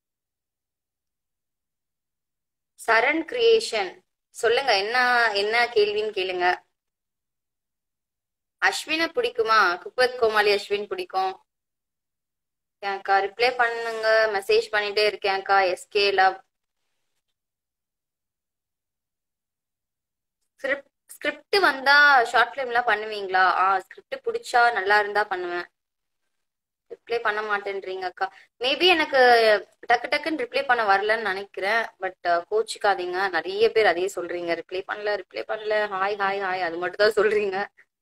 Saran creation சொல்லுங்க, என்ன என்ன கேள்வின்னு கேளுங்க. அஸ்வினை பிடிக்குமா? குப்பத் கோமாளி அஸ்வின் பிடிக்கும். அக்கா ரிப்ளை பண்ணுங்க, மெசேஜ் பண்ணிட்டே இருக்கேன்க்கா. SK love. ஸ்கிரிப்ட் ஸ்கிரிப்ட் வந்தா ஷார்ட் ஃபிலிம்லாம் பண்ணுவீங்களா? ஆ ஸ்கிரிப்ட் பிடிச்சா நல்லா இருந்தா பண்ணுவேன். ரிப்ளை பண்ண மாட்டேன்றீங்க அக்கா. மேபி எனக்கு டக்கு டக்குன்னு ரிப்ளை பண்ண வரலன்னு நினைக்கிறேன். பட் கோச்சிக்காதீங்க, நிறைய பேர் அதையே சொல்றீங்க. ரிப்ளை பண்ணல ரிப்ளை பண்ணல ஹாய் ஹாய் ஹாய் அது மட்டும் தான் சொல்றீங்க.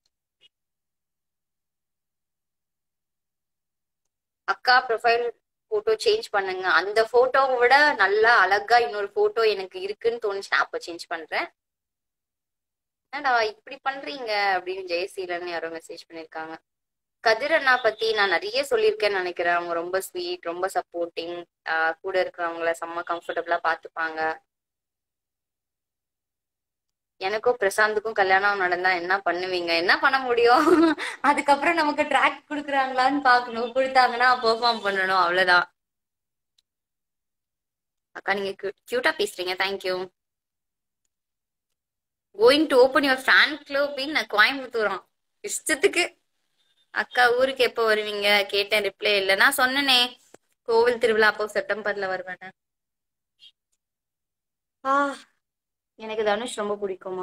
அக்கா ப்ரொஃபைல் போட்டோ சேஞ்ச் பண்ணுங்க. அந்த போட்டோவை விட நல்லா அழகா இன்னொரு போட்டோ எனக்கு இருக்குன்னு தோணுச்சுன்னா அப்ப சேஞ்ச் பண்றேன். என்னடா இப்படி பண்றீங்க அப்படின்னு ஜெயசீலன் யாரோ மெசேஜ் பண்ணிருக்காங்க. கதிர் அண்ணா பத்தி நான் நிறைய சொல்லியிருக்கேன்னு நினைக்கிறேன். அவங்க ரொம்ப ஸ்வீட், ரொம்ப சப்போர்ட்டிங், கூட இருக்கிறவங்கள செம்ம கம்ஃபர்டபுளா பாத்துப்பாங்க. எனக்கும் பிரசாந்துக்கும் கல்யாணம் நடந்தா என்ன பண்ணுவீங்க? என்ன பண்ண முடியும்? அதுக்கப்புறம் நமக்கு ட்ராக் கொடுக்குறாங்களான்னு பாக்கணும். கொடுத்தாங்கன்னா பெர்ஃபார்ம் பண்ணணும், அவ்வளவுதான். அக்கா நீங்க கியூட்டா பேசுறீங்க, thank you. Going to open your fan club in கோயம்புத்தூரம். இஷ்டத்துக்கு. அக்கா ஊருக்கு எப்போ வருவீங்க கேட்டேன், ரிப்ளை இல்லை. நான் சொன்னனே கோவில் திருவிழா அப்போ செப்டம்பர்ல வருவேன்னு. ஆ எனக்கு தனுஷ் ரொம்ப பிடிக்குமா?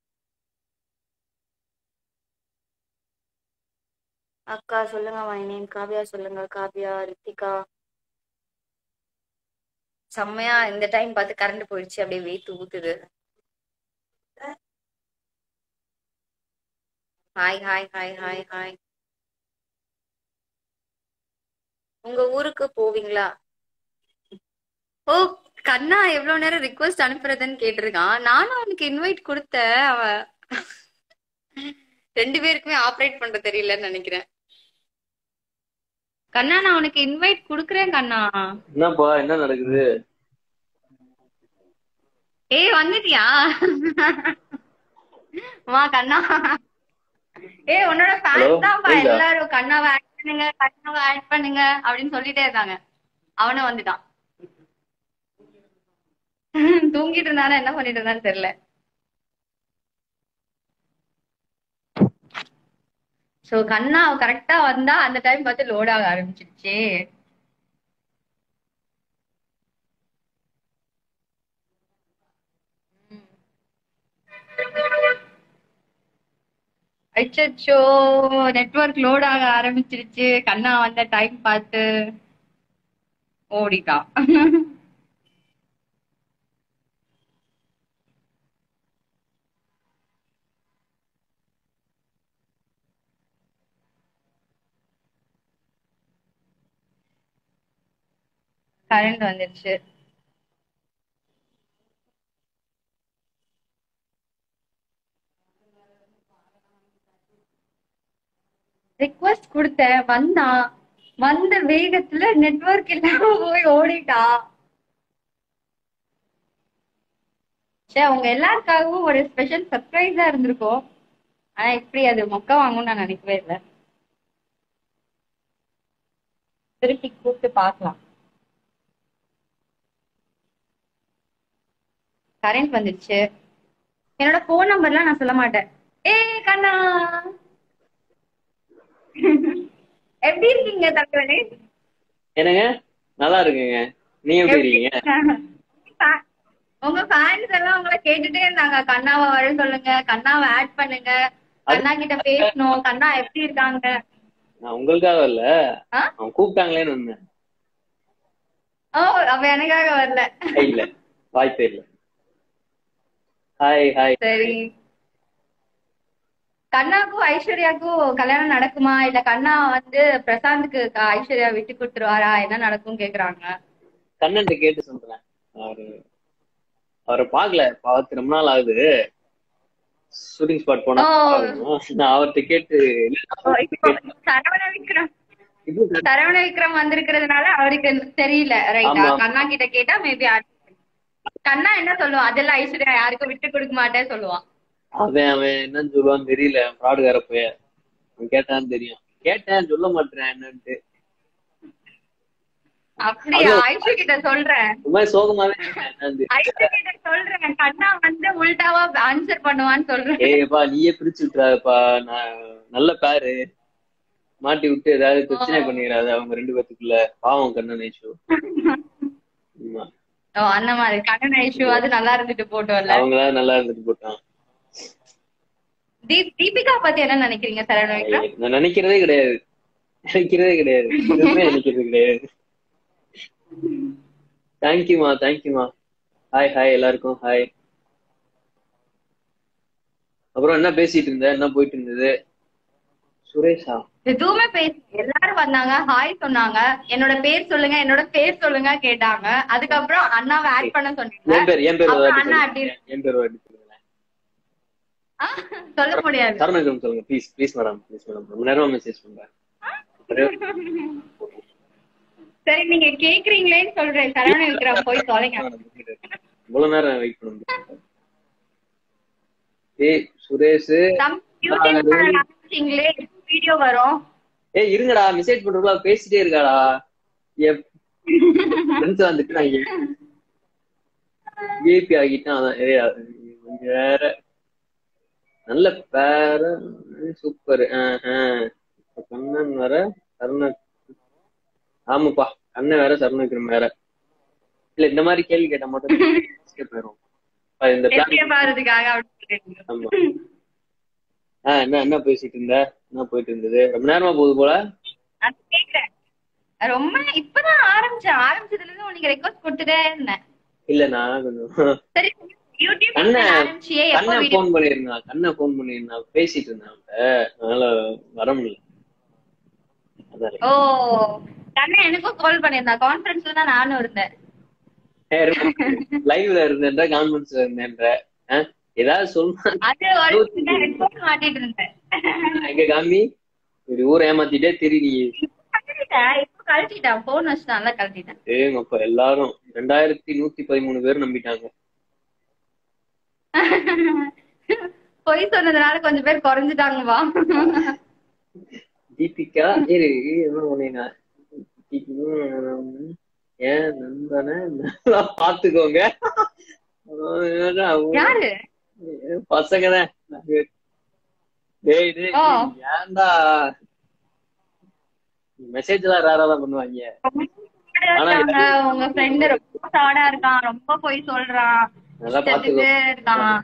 அக்கா சொல்லுங்க, மை நேம் காவியா சொல்லுங்க. காவியா, ரித்திகா. செம்மையா இந்த டைம் பார்த்து கரண்ட் போயிடுச்சு, அப்படியே வெயிட் ஊத்துது. Hi hi hi hi hi. உங்க ஊருக்கு போவீங்களா? ஓ கண்ணா எவ்வளவு நேரம் ரிக்வஸ்ட் அனுப்புறதுன்னு கேட்டிருக்கான். நானும் அவனுக்கு இன்வைட் கொடுத்தேன். அவன் ரெண்டு பேருக்குமே ஆப்ரேட் பண்ற தெரியலன்னு நினைக்கிறேன். கண்ணா நான் உனக்கு இன்வைட் குடுக்குறேன் கண்ணா. என்னப்பா என்ன நடக்குது? ஏய் வந்துட்டியா? வா கண்ணா. ஏய் உன்னோட ஃபேன்ஸ் தான்ப்பா எல்லாரும். கண்ணாவை ஆட் பண்ணுங்க, கண்ணாவை ஆட் பண்ணுங்க அப்படின்னு சொல்லிட்டே இருக்காங்க. அவனும் வந்துட்டான். தூங்கிட்டு இருந்தானே என்ன பண்ணிட்டு இருந்தான்னு தெரியல. சோ கண்ணா கரெக்டா வந்தா அந்த டைம் பார்த்து லோட் ஆக ஆரம்பிச்சிருச்சு. அச்சோ நெட்வொர்க் லோட் ஆக ஆரம்பிச்சிருச்சு. கண்ணா வந்த டைம் பார்த்து ஓடிட்டான். கரண்ட் வந்துருச்சு. ரிக்வெஸ்ட் கொடுத்தேன், வந்தான். வந்த வேகத்துல நெட்வொர்க் இல்லாம போய் ஓடிட்டா. சே உங்க எல்லாருக்காகவும் ஒரு ஸ்பெஷல் சர்ப்ரைஸா இருந்திருக்கும். ஆனா இப்படி அது மொக்க வாங்கும்னு நான் நினைக்கவே இல்லை. திருப்பி கூப்பிட்டு பார்க்கலாம். கரண்ட் வந்துருச்சு. என்னோட போன் நம்பர்லாம் நான் சொல்ல மாட்டேன். ஏ கண்ணா எப்படி இருக்கீங்க தங்கவனே? என்னங்க நல்லா இருக்குங்க. நீங்க எப்படி இருக்கீங்க? உங்க ஃபேன்ஸ் எல்லாம் உங்களை கேட்டுட்டே இருந்தாங்க, கண்ணாவை வர சொல்லுங்க, கண்ணாவை ஆட் பண்ணுங்க, கண்ணா கிட்ட பேசணும், கண்ணா எப்படி இருக்காங்க. நான் உங்களுக்காக இல்ல, அவங்க கூப்பிட்டாங்களேன்னு வந்தேன். ஓ அப்ப எனக்காக வரல. இல்ல வாய்ப்பே இல்ல. Hi hi. சரி கண்ணாக்கும் ஐஸ்வர்யாக்கும் கல்யாணம் நடக்குமா இல்ல கண்ணா வந்து பிரசாந்துக்கு ஐஸ்வர்யா விட்டு கொடுத்துருவாரா, என்ன நடக்கும் கேக்குறாங்க. கண்ணன் கேட்டு சொல்றேன். அவரு அவரை பாக்கல, பார்த்து ரொம்ப நாள் ஆகுது. ஷூட்டிங் ஸ்பாட் போனா நான் அவர்கிட்ட கேட்டு. சரவண விக்ரம் சரவண விக்ரம் வந்திருக்கிறதுனால அவருக்கு தெரியல ரைட்டா. கண்ணா கிட்ட கேட்டா மேபி கண்ணா என்ன சொல்லுவான், அதெல்லாம் ஐஸ்வர்யா யாருக்கும் விட்டு கொடுக்க மாட்டேன்னு சொல்லுவான். அவன் அவன் என்னன்னு சொல்லுவான்னு தெரியல. ஃப்ராடுகார போய கேட்டான்னு தெரியும். கேட்டேன் சொல்ல மாட்டேன் என்னன்ட்டு. அப்படியா? ஐஷு கிட்ட சொல்றேன், ரொம்ப சோகமாவே ஐஷு கிட்ட சொல்றேன், கண்ணா வந்து உல்டாவா ஆன்சர் பண்ணுவான்னு சொல்றேன். ஏப்பா நீயே பிரிச்சு விட்டுறாதப்பா, நான் நல்ல பேரு மாட்டி விட்டு ஏதாவது பிரச்சனை பண்ணிடாது அவங்க ரெண்டு பேத்துக்குள்ள. பாவம் கண்ணன் ஐஷு. ஓ அந்த மாதிரி கண்ணன் ஐஷு அது நல்லா இருந்துட்டு போட்டோம்ல, அவங்களா நல்லா இருந்துட்டு போட்டான். தீபிகா பத்தி என்ன நினைக்கிறீங்க சரவண விக்ரம்? நான் நினைக்கிறதே கிடையாது, நினைக்கிறதே கிடையாது, எதுவுமே நினைக்கிறது கிடையாது. தேங்க்யூமா தேங்க்யூமா. ஹாய் ஹாய் எல்லாருக்கும் ஹாய். அப்புறம் என்ன பேசிட்டு இருந்த, என்ன போயிட்டு இருந்தது? சுரேஷா? எதுவுமே பேச, எல்லாரும் வந்தாங்க, ஹாய் சொன்னாங்க, என்னோட பேர் சொல்லுங்க என்னோட பேர் சொல்லுங்க கேட்டாங்க. அதுக்கப்புறம் அண்ணாவை ஆட் பண்ண சொன்னீங்க. என் பேர் என் பேர் அண்ணா அப்படி என் பேர் சொல்ல முடியாது. சரணம் சொல்லுங்க please please madam please madam. ரொம்ப நேரமா மெசேஜ் பண்றேன். சரி நீங்க கேக்குறீங்களேன்னு சொல்றேன். சரவண விக்ரம் போய் தொலைங்க. இவ்வளவு நேரம் வெயிட் பண்ண முடியாது. ஏய் சுரேஷ், வீடியோ வரும். ஏய் இருங்கடா, மெசேஜ் பண்றதுல பேசிட்டே இருக்காடா. ஃப்ரெண்ட்ஸ் வந்துட்டு நான் விஐபி ஆகிட்டேன். அதான் வேற நல்ல பேர சூப்பர். கண்ணன் வேற சரண, ஆமாப்பா கண்ணன் வேற சரண விக்ரம் வேற. இல்ல இந்த மாதிரி கேள்வி கேட்டா மட்டும் போயிரும் இந்த பிளான். ஆமா. ஆஹ் என்ன என்ன பேசிட்டு இருந்த, என்ன போயிட்டு இருந்தது? ரொம்ப நேரமா போகுது போல. கேக்குறேன் ரொம்ப இப்பதான் ஆரம்பிச்சேன், ஆரம்பிச்சதுல இருந்து நீங்க ரெக்வஸ்ட் கொடுத்துட்டே இருந்தேன். இல்ல நான் கொஞ்சம் சரி கண்ணை போன் பண்ணிருந்தா கண்ணை போன் பண்ணிருந்தா பேசிட்டு இருந்தான், அதனால வர முடியல. ஓ கண்ணா எனக்கும் கால் பண்ணிருந்தா, கான்ஃபரன்ஸ்ல தான் நானும் இருந்தேன். லைவ்ல இருந்தேன்ற கான்ஃபரன்ஸ்ல இருந்தேன்ற ஏதாவது சொல்லுங்க. மாட்டிட்டு இருந்தேன். எங்க காமி ஒரு ஊரை ஏமாத்திட்டே தெரியலையே. இப்ப கழட்டிட்டேன், போன் வச்சு நல்லா கழட்டிட்டேன். ஏங்கப்பா எல்லாரும் ரெண்டாயிரத்தி நூத்தி பதிமூணு பேர் நம்பிட்டாங்க. பொய் சொன்னதுனால கொஞ்சம் பேர் குறைஞ்சிட்டாங்கவா. தீபிகா இரு என்ன பண்ணீங்க, ஏன் நண்பனை நல்லா பாத்துக்கோங்க. யாரு பசங்கதான். ஏன்டா மெசேஜ் எல்லாம் ரேரா பண்ணுவாங்க. உங்க ஃப்ரெண்ட் ரொம்ப சாடா இருக்கான், ரொம்ப பொய் சொல்றான், நல்லா பாத்துக்கோ இருக்கான்.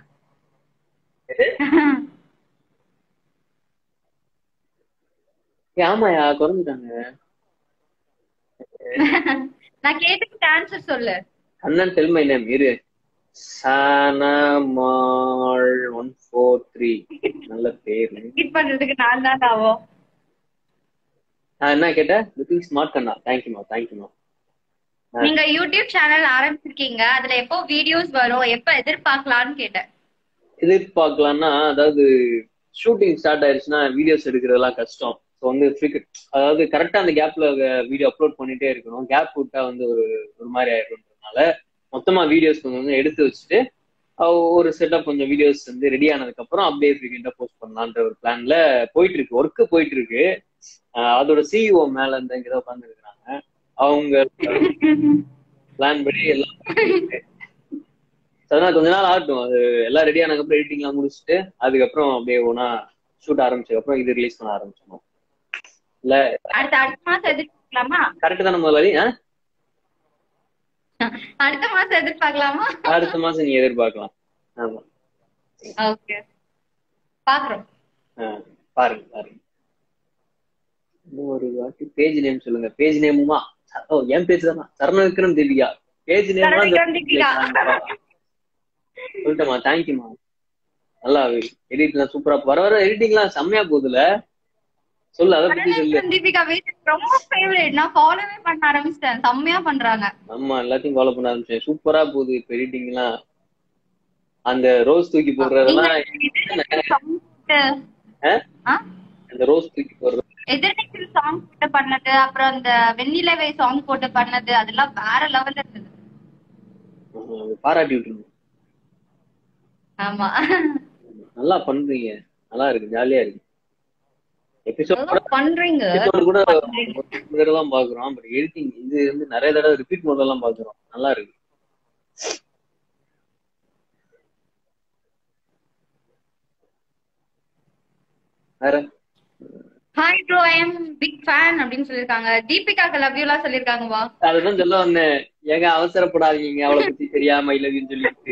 ஆமாயா குறைஞ்சிட்டாங்க. நான் கேட்டுக்கு ஆன்சர் சொல்லு. அண்ணன் டெல் மை நேம். இரு சானமால் ஒன் ஃபோர் த்ரீ. நல்ல பேர். மீட் பண்றதுக்கு நான் தான் ஆகும். நான் என்ன கேட்டேன்? Looking smart Kanna. தேங்க்யூமா தேங்க்யூமா. நீங்க யூடியூப் சேனல் ஆரம்பிச்சிருக்கீங்க, அதுல எப்போ வீடியோஸ் வரும், எப்ப எதிர்பார்க்கலாம்னு கேட்டேன். எதிர்பார்க்கலாம்னா அதாவது ஷூட்டிங் ஸ்டார்ட் ஆயிடுச்சுன்னா வீடியோஸ் எடுக்கிறதுலாம் கஷ்டம். ஸோ வந்து அதாவது கரெக்டா அந்த கேப்ல வீடியோ அப்லோட் பண்ணிட்டே இருக்கணும். கேப் விட்டா வந்து ஒரு ஒரு மாதிரி ஆயிடும்ன்றதுனால மொத்தமா வீடியோஸ் கொஞ்சம் வந்து எடுத்து வச்சுட்டு ஒரு செட்டப் கொஞ்சம் வீடியோஸ் வந்து ரெடி ஆனதுக்கு அப்புறம் அப்படியே ஃப்ரீக்வெண்டா போஸ்ட் பண்ணலான்ற ஒரு பிளான்ல போயிட்டு இருக்கு, ஒர்க்கு போயிட்டு இருக்கு. அதோட சிஇஓ மேல இருந்து இங்கதான் உட்கார்ந்து இருக்கிறாங்க. அவங்க பிளான் படி எல்லாம் அதனால கொஞ்ச நாள் ஆகட்டும். அது எல்லாம் ரெடி ஆனதுக்கு அப்புறம் எடிட்டிங் எல்லாம் முடிச்சுட்டு அதுக்கப்புறம் அப்படியே ஒன்னா ஷூட் ஆரம்பிச்சதுக்கு அப்புறம் இது ரிலீஸ் பண்ண ஆரம்பிச்சோம். இல்ல அடுத்த அடுத்த மாசம் எதிர்பார்க்கலாமா? கரெக்ட் தானே முதலாளி? அடுத்த மாசம் எதிர்பார்க்கலாமா? அடுத்த மாசம் நீ எதிர்பார்க்கலாம். ஆமா ஓகே பாக்குறோம். பாருங்க பாருங்க. ஒரு வாட்டி பேஜ் நேம் சொல்லுங்க. பேஜ் நேமுமா? ஓ என் பேஜ் தானா? சரண விக்ரம் தீபிகா பேஜ் நேம் சொல்லிட்டேமா. தேங்க்யூமா. நல்லா எடிட் எல்லாம் சூப்பரா வர வர எடிட்டிங் எல்லாம் செம்மையா போகுதுல. சொல்லு அதை பத்தி சொல்லு. தீபிகா ரொம்ப ஃபேவரட், நான் ஃபாலோவே பண்ண ஆரம்பிச்சிட்டேன். செம்மையா பண்றாங்க. ஆமா எல்லாத்தையும் ஃபாலோ பண்ண ஆரம்பிச்சேன். சூப்பரா போகுது இப்ப எடிட்டிங் எல்லாம். அந்த ரோஸ் தூக்கி போடுறதெல்லாம் அந்த ரோஸ் தூக்கி போடுறது, எதிர்நீச்சல் சாங் போட்டு பண்ணது, அப்புறம் அந்த வெண்ணிலவை சாங் போட்டு பண்ணது, அதெல்லாம் வேற லெவல்ல இருந்தது. பாராட்டி விட்டுருங்க. ஆமா நல்லா பண்றீங்க, நல்லா இருக்கு, ஜாலியா இருக்கு. எபிசோட் கூட அதெல்லாம் பண்றீங்க எபிசோடு கூட பண்றீங்க ஒரு தடவை தான் பாக்குறோம். பட் எடிட்டிங் இது வந்து நிறைய தடவை ரிப்பீட் மோட்ல எல்லாம் பாக்குறோம். நல்லா இருக்கு. வேற hi bro I am big fan அப்படின்னு சொல்லிருக்காங்க. தீபிகாக்கு லவ் யூலாம் சொல்லிருக்காங்க. வா அதுதான் சொல்ல வந்தேன். ஏங்க அவசரப்படாதீங்க அவளை பத்தி தெரியாம இல்லதுன்னு சொல்லிட்டு.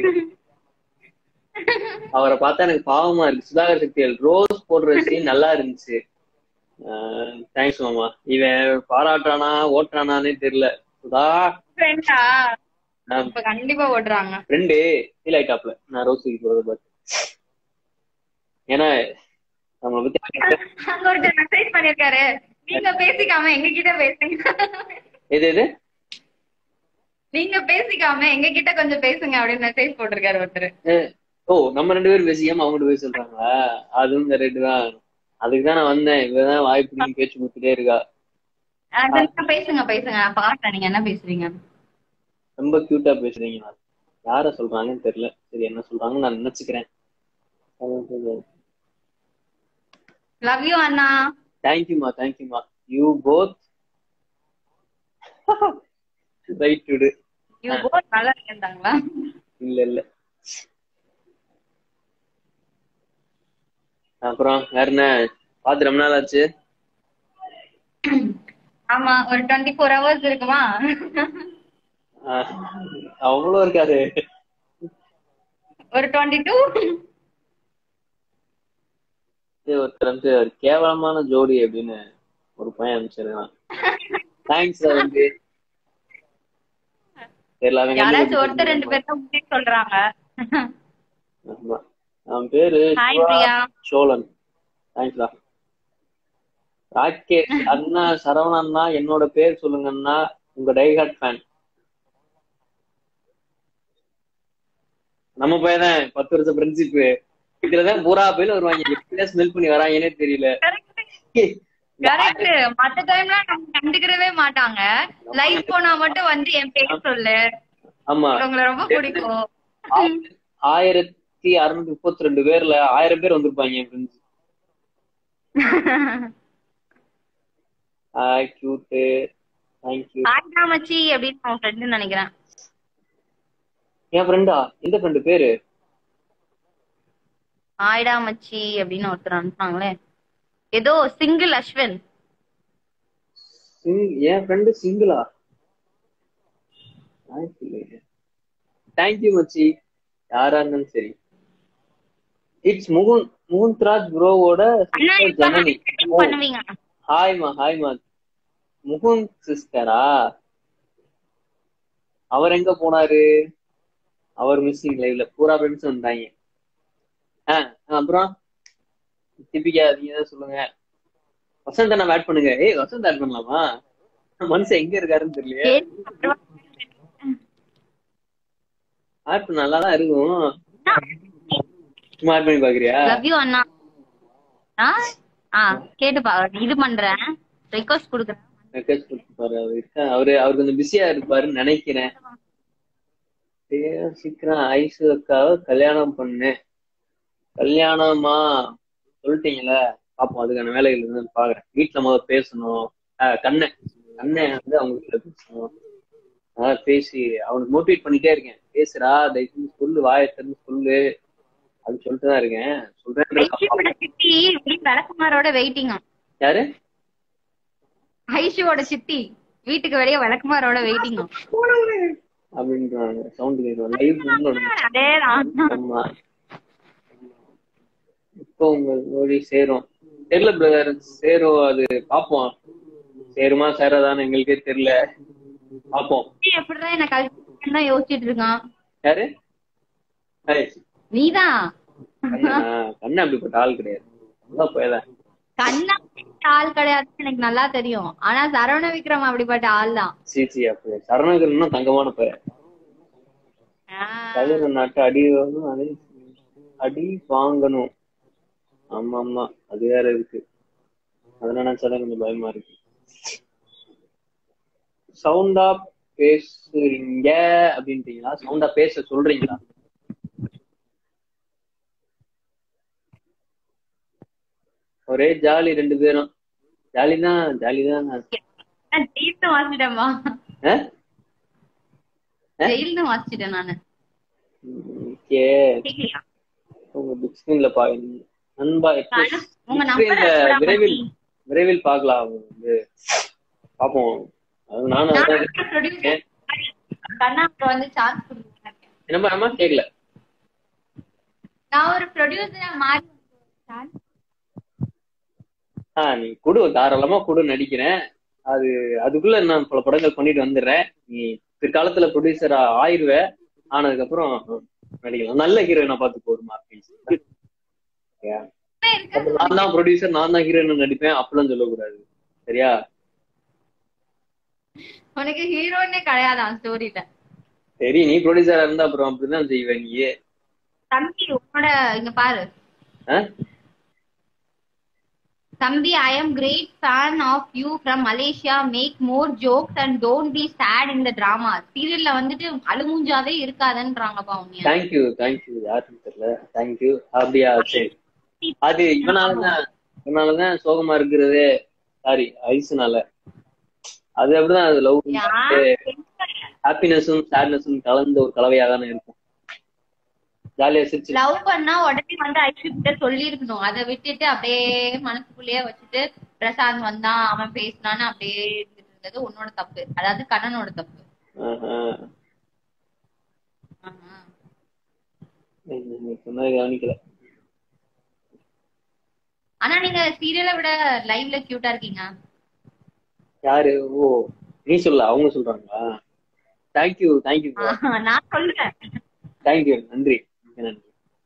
அவரை பார்த்தா எனக்கு பாவமா இருக்கு. சுதாகர் சக்திகள் ரோஸ் போடுற சீன் நல்லா இருந்துச்சு. தேங்க்ஸ் மாமா. இவன் பாராட்டானா ஓட்டுறானானே தெரியல. சுதா ஃப்ரெண்டா இப்ப கண்டிப்பா ஓடுறாங்க. ஃப்ரெண்டு ஃபீல் ஆயிட்டாப்ல நான் ரோஸ் போறத பார்த்து. ஏன்னா நம்மளை பத்தி அங்க ஒருத்தர் மெசேஜ் பண்ணிருக்காரு, நீங்க பேசிக்காம எங்க கிட்ட பேசுங்க. எது எது நீங்க பேசிக்காம எங்க கிட்ட கொஞ்சம் பேசுங்க அப்படின்னு மெசேஜ் போட்டிருக்காரு ஒருத்தர். ஓ நம்ம ரெண்டு பேரும் பேசிக்காம அவங்க ரெண்டு பேர் சொல்றாங்களா? அதுவும் கரெக்ட் தான். அதுக்குதான் நான் வந்தேன். இவதான் வாய்ப்பு பேச்சு கொடுத்துட்டே இருக்கா. பேசுங்க பேசுங்க நான் பாத்தேன் நீங்க என்ன பேசுறீங்க. ரொம்ப கியூட்டா பேசுறீங்க. நான் யார சொல்றாங்கன்னு தெரியல. சரி என்ன சொல்றாங்கன்னு நான் நினைச்சுக்கிறேன். லவ் யூ அண்ணா. தேங்க்யூமா தேங்க்யூமா. யூ போத் ரைட் டுடு. யூ போத் நல்லா இருந்தாங்களா? இல்ல இல்ல. அப்புறம் வேற என்ன பாத்து ரொம்ப நாள் ஆச்சு. ஆமா ஒரு டுவெண்ட்டி ஃபோர் ஹவர்ஸ் இருக்குமா? அவ்வளவு இருக்காது. ஒரு டுவெண்ட்டி டூ. ஒருத்தர் வந்து ஒரு கேவலமான ஜோடி அப்படின்னு ஒரு பையன் அனுப்பிச்சிருக்கான். தேங்க்ஸ். வந்து யாராச்சும் ஒருத்தர் ரெண்டு பேர் தான் சொல்றாங்க. ஆமா அவன் பேரு சோழன். தேங்க்ஸ்டா. ராகேஷ் அண்ணா சரவணன்னா என்னோட பேர் சொல்லுங்கன்னா உங்க டைஹார்ட் ஃபேன். நம்ம பையன் பத்து வருஷம் ஃப்ரெண்ட்ஷிப். இதுலதான் பூரா பேர் வருவாங்க. எப்படி ஸ்மெல் பண்ணி வராங்கன்னே தெரியல. கரெக்ட். மத்த டைம்ல நம்ம கண்டுக்கவே மாட்டாங்க. லைவ் போனா மட்டும் வந்து என் பேர் சொல்லு. ஆமா உங்களை ரொம்ப பிடிக்கும். ஆயிரத்தி அறுநூத்தி முப்பத்தி ரெண்டு பேர்ல ஆயிரம் பேர் வந்திருப்பாங்க என் friends. Hi cute. Thank you. ஆயிடா மச்சி அப்படின்னு அவன் ஃப்ரெண்ட் நினைக்கிறேன். என் ஃப்ரெண்டா? எந்த ஃப்ரெண்ட் பேரு? ஆயிடா மச்சி அப்படின்னு ஒருத்தர் அனுப்புனாங்களே. ஏதோ சிங்கிள் அஸ்வின். என் ஃப்ரெண்டு சிங்கிளா? தேங்க்யூ மச்சி. யாரா இருந்தாலும் சரி. இட்ஸ் முகுந்த் முகுந்த்ராஜ் ப்ரோவோட ஜனனி. ஹாய்மா ஹாய்மா. முகுந்த் சிஸ்டரா? அவர் எங்க போனாரு? அவர் மிஸ்ஸிங் லைவ்ல. பூரா ஃப்ரெண்ட்ஸ் வந்தாங்க. ஆஹ் அப்புறம் திபிகா நீங்க தான் சொல்லுங்க. வசந்த் நான் ஆட் பண்ணுங்க. ஏய் வசந்த் ஆட் பண்ணலாமா? மனுஷன் எங்க இருக்காருன்னு தெரியலையே. ஆட் பண்ண நல்லாதான் இருக்கும். சும்மா ஆட் பண்ணி பாக்குறியா? லவ் யூ அண்ணா. ஆ கேட்டு பா. இது பண்றேன். ரிக்வெஸ்ட் கொடுக்குறேன். ரிக்வெஸ்ட் கொடுப்பாரு. அவரு அவர் கொஞ்சம் பிஸியா இருப்பாருன்னு நினைக்கிறேன். சீக்கிரம் ஐசு அக்காவை கல்யாணம் பண்ணு. கல்யாணமா சொல்லிட்டீங்களா? பாப்போம். அதுக்கான வேலைகள் இருந்து பாக்குறேன். வீட்டுல முதல்ல பேசணும். ஆஹ் கண்ணன் கண்ணன் வந்து அவங்க வீட்டுல பேசணும். அதான் பேசி அவனுக்கு மோட்டிவேட் பண்ணிட்டே இருக்கேன். பேசுறா தயவு சொல்லு வாயை திறந்து சொல்லு அப்படின்னு சொல்லிட்டுதான் இருக்கேன். சொல்றேன். விளக்குமாரோட வெயிட்டிங். யாரு? ஐஷுவோட சித்தி வீட்டுக்கு வெளியே விளக்குமாரோட வெயிட்டிங் அப்படின்றாங்க. சவுண்ட் கேட்கும். லைவ் ஆமா. இப்போ உங்க மொழி சேரும் தெரியல பிரதர். சேரும் அது பாப்போம். சேருமா சேராதான்னு எங்களுக்கே தெரியல. பாப்போம். எப்படிதான் என்ன கல்யாணம் தான் யோசிச்சுட்டு இருக்கான். யாரு? நீதான். கண்ணா அப்படிப்பட்ட ஆள் கிடையாது. போயதான் கண்ணா ஆள் கிடையாது எனக்கு நல்லா தெரியும். ஆனா சரவண விக்ரம் அப்படிப்பட்ட ஆள் தான். சீச்சி அப்படி சரவண விக்ரம் தங்கமான பையன். கதிர நாட்டு அடி அதே அடி வாங்கணும். ஆமா ஆமா அது வேற இருக்கு. அதை நினைச்சாதான் கொஞ்சம் பயமா இருக்கு. சவுண்டா பேசுறீங்க அப்படின்றீங்களா? சவுண்டா பேச சொல்றீங்களா? ஒரே ஜாலி ரெண்டு பேரும். ஜாலிதான் ஜாலிதான். ஜெயில்னு வாசிட்டேன்மா. அஹ்? அஹ்? ஜெயில்னு வாசிட்டேன் நானு. ஓகே. கேக்கலையா? உங்க பிக் ஸ்கிரீன்ல பாருங்க நண்பா. நானு உங்க பிக் நம்பர் ஸ்கிரீன்ல அனுப்புடா விரைவில் மச்சி. விரைவில் பார்க்கலாம். வந்து பாப்போம். அது நானும் நான் அதான் ஒரு producer கண்ணாக்கு வந்து சான்ஸ் கொடுத்துருக்கேன். என்னப்பா அம்மா கேட்கல. நான் ஒரு ப்ரொடியூசரா மாறி சான்ஸ். ஆஹ் நீ கொடு, தாராளமா கொடு, நடிக்கிறேன். அது அதுக்குள்ள நான் பல படங்கள் பண்ணிட்டு வந்துடுறேன். நீ பிற்காலத்துல ப்ரொடியூசரா ஆயிருவ. ஆனதுக்கு அப்புறம் நடிக்கலாம். நல்ல ஹீரோயினா பார்த்து போடுமா ப்ளீஸ். நான் தான் ப்ரொடியூசர், நான் தான் ஹீரோயின் நடிப்பேன் அப்படிலாம் சொல்லக்கூடாது, சரியா? உனக்கு ஹீரோனே கிடையாதான் ஸ்டோரியில. சரி, நீ ப்ரொடியூசரா இருந்தா அப்புறம் அப்படிதான் செய்வேன் நீ. தம்பி உன்னோட இங்க பாரு. ஆஹ் தம்பி, I am great fan of you from Malaysia. Make more jokes and don't be sad in the drama. சீரியல்ல வந்துட்டு அழுமூஞ்சாவே இருக்காதன்றாங்கப்பா உன்னைய. Thank you thank you. யாருன்னு தெரியல. தேங்க்யூ. அப்படியா? சரி. அது இவனாலதான் இவனாலதான் சோகமா இருக்கிறதே. சாரி, ஐஸ்னால. அது அப்படிதான். அது லவ் ஹாப்பினஸும் சேட்னஸும் கலந்த ஒரு கலவையா தானே இருக்கும். ஜாலியா சிரிச்சு லவ் பண்ணா உடனே வந்து ஐஸ்வர்யா கிட்ட சொல்லி இருக்கணும். அதை விட்டுட்டு அப்படியே மனசுக்குள்ளேயே வச்சுட்டு பிரசாந்த் வந்தான் அவன் பேசினான்னு அப்படியே இருந்தது உன்னோட தப்பு. அதாவது கண்ணனோட தப்பு. சொன்னது கவனிக்கல. ஆனா நீங்க சீரியலை விட லைவ்ல கியூட்டா இருக்கீங்க. யாரு? ஓ, நீ சொல்ல, அவங்க சொல்றாங்களா? Thank you thank you. நான் சொல்றேன். தேங்க்யூ, நன்றி நன்றி.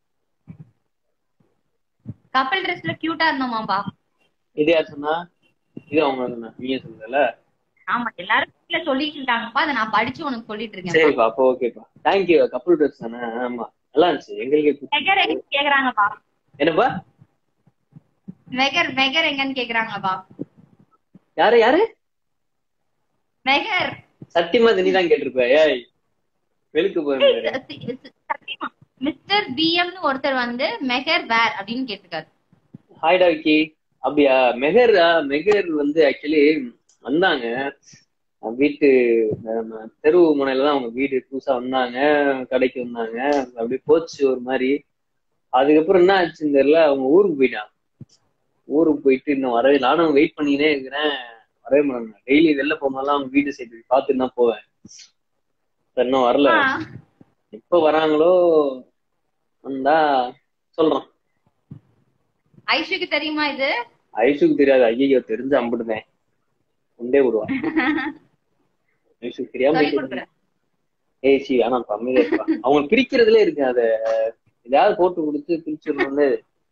கப்பல் ட்ரெஸ்ல கியூட்டா இருந்தோமாப்பா. இது யார் சொன்னா? இது அவங்க சொன்னா, நீங்க சொல்றல. ஆமா, எல்லாரும் வீட்ல சொல்லிட்டு இருக்காங்கப்பா. அதை நான் படிச்சு உனக்கு சொல்லிட்டு இருக்கேன். சரிப்பா, அப்போ ஓகேப்பா. தேங்க்யூ. கப்பல் ட்ரெஸ் தானே? ஆமா, நல்லா இருந்துச்சு. எங்களுக்கு மெகர் எங்க கேக்குறாங்கப்பா. என்னப்பா? மெகர் மெகர் எங்கன்னு கேக்குறாங்கப்பா. யாரு யாரு? மெகர். சத்தியமா நீதான் கேட்டிருப்ப. ஏய், வெளுக்கு போய் சத்தியமா மிஸ்டர் பிஎம்னு ஒருத்தர் வந்து மெகர் வேர் அப்படின்னு கேட்டிருக்காரு. ஹாய்டா விக்கி. அப்படியா? மெகர் மெகர் வந்து ஆக்சுவலி வந்தாங்க வீட்டு தெரு முனையில தான் அவங்க வீடு புதுசா வந்தாங்க. கடைக்கு வந்தாங்க. அப்படியே போச்சு ஒரு மாதிரி. அதுக்கப்புறம் என்ன ஆச்சுன்னு தெரியல, அவங்க ஊருக்கு போயிட்டாங்க. ஊருக்கு போயிட்டு இன்னும் வரவே. நானும் வெயிட் பண்ணினே இருக்கிறேன், வரவே மாட்டாங்க. டெய்லி வெளில போகும்போதெல்லாம் அவங்க வீடு சைடு பார்த்துட்டு தான் போவேன். இன்னும் வரல. எப்ப வராங்களோ வந்தா சொல்றான். ஐஷுக்கு தெரியுமா இது? ஐஷுக்கு தெரியாது. ஐயோ, தெரிஞ்சு அம்பிடுவேன், உண்டே விடுவான். ஐஷுக்கு தெரியாம. ஏய் சி ஆனா அமைதியா இருப்பா. அவங்க பிரிக்கிறதுல இருக்கு. அத ஏதாவது போட்டு கொடுத்து பிரிச்சிடணும்னு.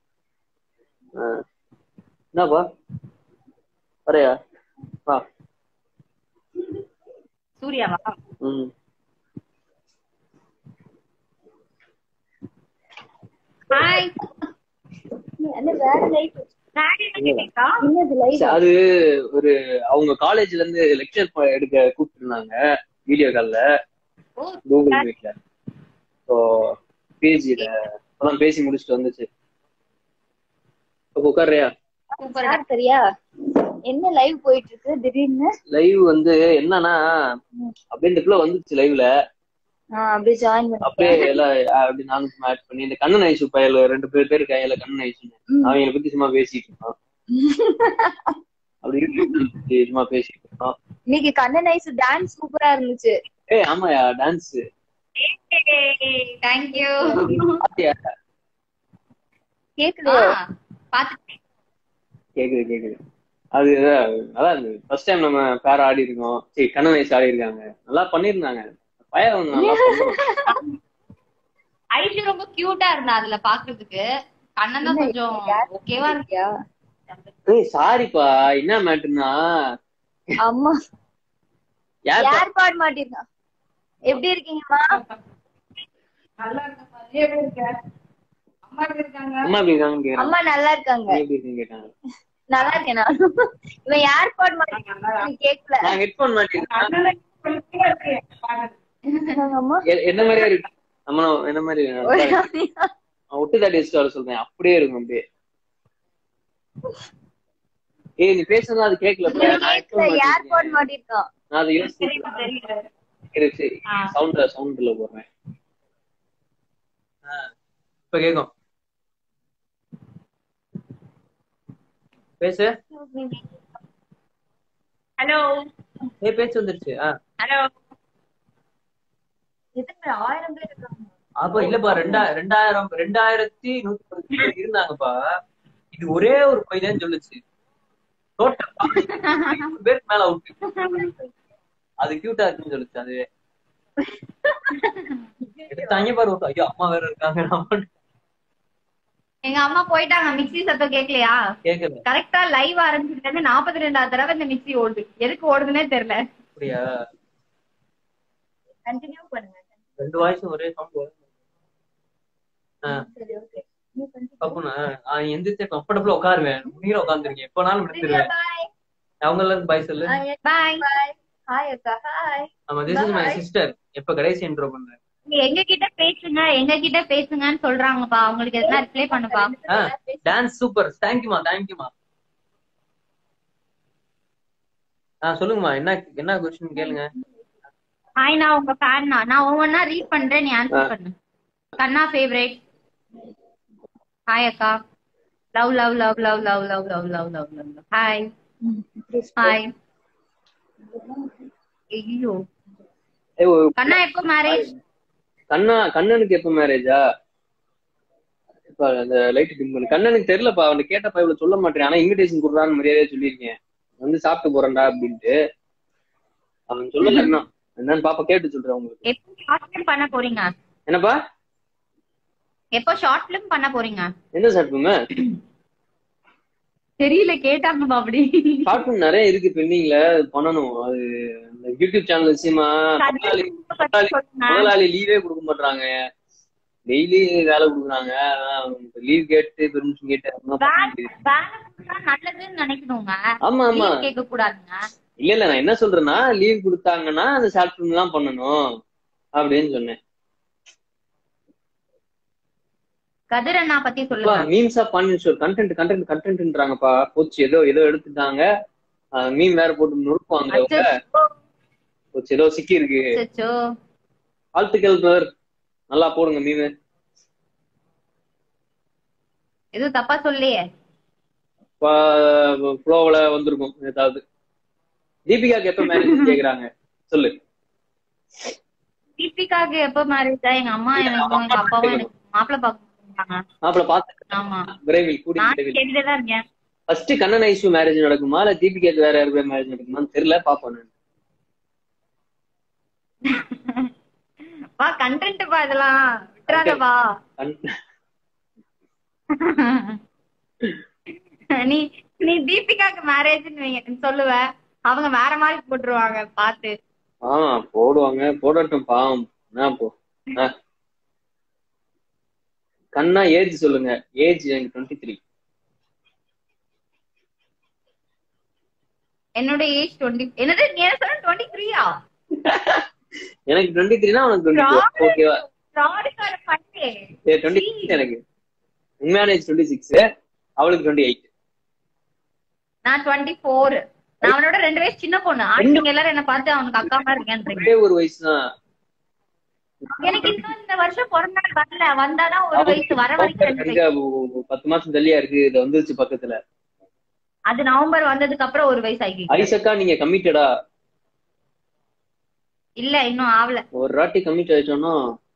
என்னப்பா வரையா? வா. சூர்யாவா? ம். ஹாய். அது ஒரு அவங்க காலேஜ்ல இருந்து லெக்சர் எடுக்க கூப்பிட்டு இருந்தாங்க வீடியோ கால்ல, கூகுள் மீட்ல. ஸோ பேஜில இப்பதான் பேசி முடிச்சுட்டு வந்துச்சு. உட்கார்றியா? சரியா? என்ன லைவ் போயிட்டு இருக்கு திடீர்னு? லைவ் வந்து என்னன்னா அப்படின்றதுல வந்துச்சு லைவ்ல. அப்படியே ஜாயின் பண்ணி அப்படியே எல்லாம் அப்படி நானும் ஆட் பண்ணி இந்த கண்ணன் ஐசு பையல ரெண்டு பேர் பேர் கையில கண்ணன் ஐசுன்னு அவங்களை பத்தி சும்மா பேசிட்டு இருக்கோம். அப்படி சும்மா பேசிட்டு இருக்கோம். இன்னைக்கு கண்ணன் ஐசு டான்ஸ் சூப்பரா இருந்துச்சு. ஏய் ஆமாயா, டான்ஸ். Thank you. கேக்குதா? கேக்குது கேக்குது. அது நல்லா இருந்தது. ஃபர்ஸ்ட் டைம் நம்ம பேர் ஆடி இருக்கோம். சரி, கண்ணன் ஐசு ஆடி இருக்காங்க, நல்லா பண்ணிருந்தாங்க. ஐஷு ரொம்ப கியூட்டா இருந்தா அதுல பாக்குறதுக்கு. கண்ணன் தான் கொஞ்சம் ஓகேவா இருக்கியா? ஏய் சாரிப்பா, என்ன மேட்டர்னா அம்மா யார் பாட மாட்டீங்க. எப்படி இருக்கீங்கம்மா? நல்லா இருக்கேன். நீ எப்படி இருக்க? அம்மா எப்படி இருக்காங்க? அம்மா எப்படி இருக்காங்க கேக்குறாங்க. அம்மா நல்லா இருக்காங்க. நீ எப்படி இருக்கீங்க கேட்டாங்க. நல்லா இருக்கேனா? இவன் யார் பாட மாட்டீங்க கேக்கல. நான் ஹெட்போன் மாட்டிருக்கேன். என்ன மாதிரியா இருக்கு? நம்ம என்ன மாதிரி ஒட்டு தாட்டி வர சொல்றேன். அப்படியே இருக்கும். அப்படியே ஏய் நீ பேசுறது அது கேட்கல bro. நான் headphone ஏர்போர்ட் மாட்டிருக்கேன். மாட்டிருக்கோம். நான் அதை யோசிச்சு இரு, சரி சவுண்ட் சவுண்ட்ல போடுறேன். ஆ, இப்ப கேக்கும். பேசு. ஹலோ ஏய் பேச்சு வந்துருச்சு. ஆ ஹலோ. எத்தனை ஆயிரம் பேர் இருக்காங்க? அப்ப இல்லப்பா ரெண்டா ரெண்டாயிரம் ரெண்டாயிரத்தி நூத்தி பத்து பேர் இருந்தாங்கப்பா. இது ஒரே ஒரு பையன் சொல்லுச்சு. டோட்டல் பேருக்கு மேல அவுட். அது கியூட்டா இருக்குன்னு சொல்லுச்சு. அதுவே எடுத்தாங்க பாரு. ஐயோ அம்மா வேற இருக்காங்க. எங்க அம்மா போயிட்டாங்க. மிக்ஸி சத்தம் கேட்கலையா? கேக்குது. கரெக்டா லைவ் ஆரம்பிச்சுட்டு இருந்து நாற்பத்தி ரெண்டாவது தடவை இந்த மிக்ஸி ஓடுது. எதுக்கு ஓடுதுன்னே தெரியல. அப்படியா? கண்டினியூ பண்ணுங்க. ரெண்டு வாய்ஸும் ஒரே சவுண்ட் வரும். சரி ஓகே. பாப்புனா நான் எந்திரிச்சு கம்ஃபர்டபுளா உட்காருவேன். முன்னீர உட்கார்ந்துருக்கேன். எப்பனாலும் எடுத்துருவேன். பை அவங்க எல்லாரும் பாய் சொல்லு. பாய். ஹாய் அக்கா. ஹாய். ஆமா, திஸ் இஸ் மை சிஸ்டர். எப்ப கடைசி இன்ட்ரோ பண்றேன். எங்க கிட்ட பேசுங்க எங்க கிட்ட பேசுங்கன்னு சொல்றாங்கப்பா. அவங்களுக்கு எதனா ரிப்ளை பண்ணுப்பா. Dance super. தேங்க்யூமா தேங்க்யூமா. ஆ சொல்லுங்கம்மா. என்ன என்ன क्वेश्चन கேளுங்க. ஹாய், நான் உங்க ஃபேன். நான் ஒவ்வொன்னா ரீட் பண்றேன், நீ ஆன்சர் பண்ணு. கண்ணா ஃபேவரட். ஹாய் அக்கா. Love love love love love love love love love love. Hi hi. ஐயோ கண்ணா எப்போ மேரேஜ்? கண்ணா கண்ணனுக்கு எப்ப மேரேஜா? அந்த லைட் டிம் பண்ணு. கண்ணனுக்கு தெரியலப்பா. அவனை கேட்டப்பா இவ்வளவு சொல்ல மாட்டேன். ஆனா இன்விடேஷன் கொடுறான்னு மரியாதையா சொல்லியிருக்கேன். வந்து சாப்பிட்டு போறேன்டா அப்படின்ட்டு. அவன் சொல்லல என்ன என்னன்னு பாப்பா கேட்டு சொல்றேன் உங்களுக்கு. எப்போ ஷார்ட் ஃபிலிம் பண்ண போறீங்க? என்னப்பா? எப்போ ஷார்ட் ஃபிலிம் பண்ண போறீங்க? என்ன ஷார்ட் ஃபிலிம்? தெரியல, கேட்டாங்கப்பா. அப்படி ஷார்ட் ஃபிலிம் நிறைய இருக்கு பெண்டிங்ல. பண்ணணும். அது யூடியூப் சேனல் விஷயமா முதலாளி முதலாளி லீவே கொடுக்க மாட்டாங்க. டெய்லி வேலை கொடுக்குறாங்க. லீவ் கேட்டு பெர்மிஷன் கேட்டு நல்லதுன்னு நினைக்கணுங்க. ஆமா ஆமா கேட்க கூடாதுங்க. இல்ல இல்ல நான் என்ன சொல்றேன்னா லீவ் கொடுத்தாங்கன்னா அந்த ஷார்ட் ஃபிலிம் தான் பண்ணணும் அப்படின்னு சொன்னேன். கதிர் அண்ணா பத்தி சொல்லுங்க. மீம்ஸா பண்ணி கண்டென்ட் கண்டென்ட் கண்டென்ட்ன்றாங்கப்பா. போச்சு ஏதோ ஏதோ எடுத்துட்டாங்க. மீம் வேற போட்டு நொறுக்குவாங்க. போச்சு ஏதோ சிக்கி இருக்கு. வாழ்த்துக்கள் சார். நல்லா போடுங்க மீம். எதுவும் தப்பா சொல்லியே. ஃப்ளோவுல வந்திருக்கும் ஏதாவது. தீபிகாக்கு எப்ப மேரேஜ் கேக்குறாங்க சொல்லு. தீபிகாக்கு எப்ப மேரேஜா? எங்க அம்மா எனக்கும் எங்க அப்பாவும் எனக்கு மாப்பிள்ளை பாக்க மாப்பிள்ள பாத்து. ஆமா விரைவில் கூடி விரைவில். தான் இருக்கேன். ஃபர்ஸ்ட் கண்ணன் ஐஷு மேரேஜ் நடக்குமா இல்ல தீபிகாக்கு வேற யாருக்கு மேரேஜ் நடக்குமான்னு தெரியல. பாப்போம். வா கண்டென்ட் பா இதெல்லாம் விட்டுறாதவா. நீ நீ தீபிகாக்கு மேரேஜ்னு சொல்லுவ, அவங்க வேற மாதிரி போட்டுருவாங்க பாத்து. ஆஹ் போடுவாங்க. போடட்டும் பாவம். என்ன போ. கண்ணா ஏஜ் சொல்லுங்க. ஏஜ் எனக்கு டுவெண்ட்டி த்ரீ. என்னோட ஏஜ் டுவெண்ட்டி. என்னது நீ என்ன சொன்ன? டுவெண்ட்டி த்ரீயா? எனக்கு டுவெண்ட்டி த்ரீனா உனக்கு டுவெண்ட்டி ஓகேவா? ஃப்ராடுகார பண்ணே. ஏ டுவெண்ட்டி சிக்ஸ் எனக்கு. உண்மையான ஏஜ் டுவெண்ட்டி சிக்ஸ். அவளுக்கு டுவெண்ட்டி எயிட். நான் டுவெண்ட்டி ஃபோர். நான் அவனோட ரெண்டு வயசு சின்ன பொண்ணு. ஆண்கள் எல்லாரும் என்ன பார்த்து அவனுக்கு அக்கா மாதிரி இருக்கேன்றீங்க. ஒரே ஒரு வயசு தான். எனக்கு இன்னும் இந்த வருஷம் பிறந்த நாள் வரல. வந்தாதான் ஒரு வயசு. வர வரைக்கும் பத்து மாசம் தள்ளியா இருக்கு. இது வந்துருச்சு பக்கத்துல. அது நவம்பர் வந்ததுக்கு அப்புறம் ஒரு வயசு ஆகி. ஐசக்கா நீங்க கமிட்டடா? இல்ல இன்னும் ஆவல. ஒரு ராட்டி கமிட் ஆயிட்டோம்னா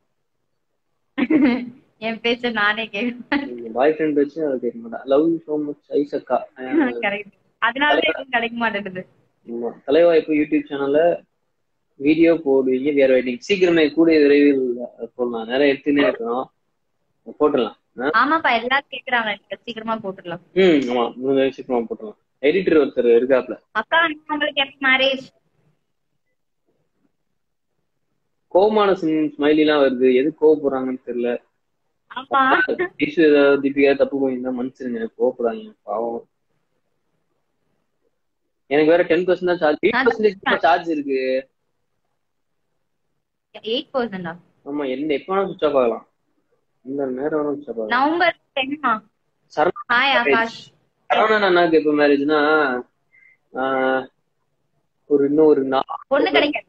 என் பேச்ச நானே கேட்பேன். பாய் ஃப்ரெண்ட் பேச்சு அதை கேட்க மாட்டேன். லவ் யூ சோ மச் ஐசக்கா. கரெக்ட். அதனால எனக்கு கிடைக்க மாட்டேங்குது. தலைவா இப்போ யூடியூப் சேனல்ல வீடியோ போடுவீங்க. வேற வெயிட்டிங். சீக்கிரமே கூடிய விரைவில் போடலாம். நிறைய எடுத்துனே இருக்கணும். போட்டுடலாம். ஆமாப்பா எல்லாரும் கேக்குறாங்க. சீக்கிரமா போட்டுடலாம். ம் ஆமா சீக்கிரமா போட்டுடலாம். எடிட்டர் ஒருத்தர் இருக்காப்ல. அக்கா உங்களுக்கு எப்ப மேரேஜ்? கோபமான ஸ்மைலி எல்லாம் வருது. எது கோவப்படுறாங்கன்னு தெரியல. ஆமா தீபிகா தப்பு போயிருந்தா மன்னிச்சிருங்க. கோவப்படுறாங்க பாவம். எனக்கு வேற டென் பர்சன்ட் தான் சார்ஜ். எயிட் பர்சன்டேஜ் சார்ஜ் இருக்கு. எயிட் பர்சன்டா? ஆமா. என்ன எப்ப வேணா சுவிட்ச் ஆஃப் ஆகலாம். இந்த நேரம் வேணா சுவிட்ச் ஆஃப் ஆகலாம். நவம்பர் டென்னா? சரணா ஹாய் ஆகாஷ். சரவணன் அண்ணாக்கு எப்ப மேரேஜ்னா ஒரு இன்னும் ஒரு பொண்ணு கிடைக்காது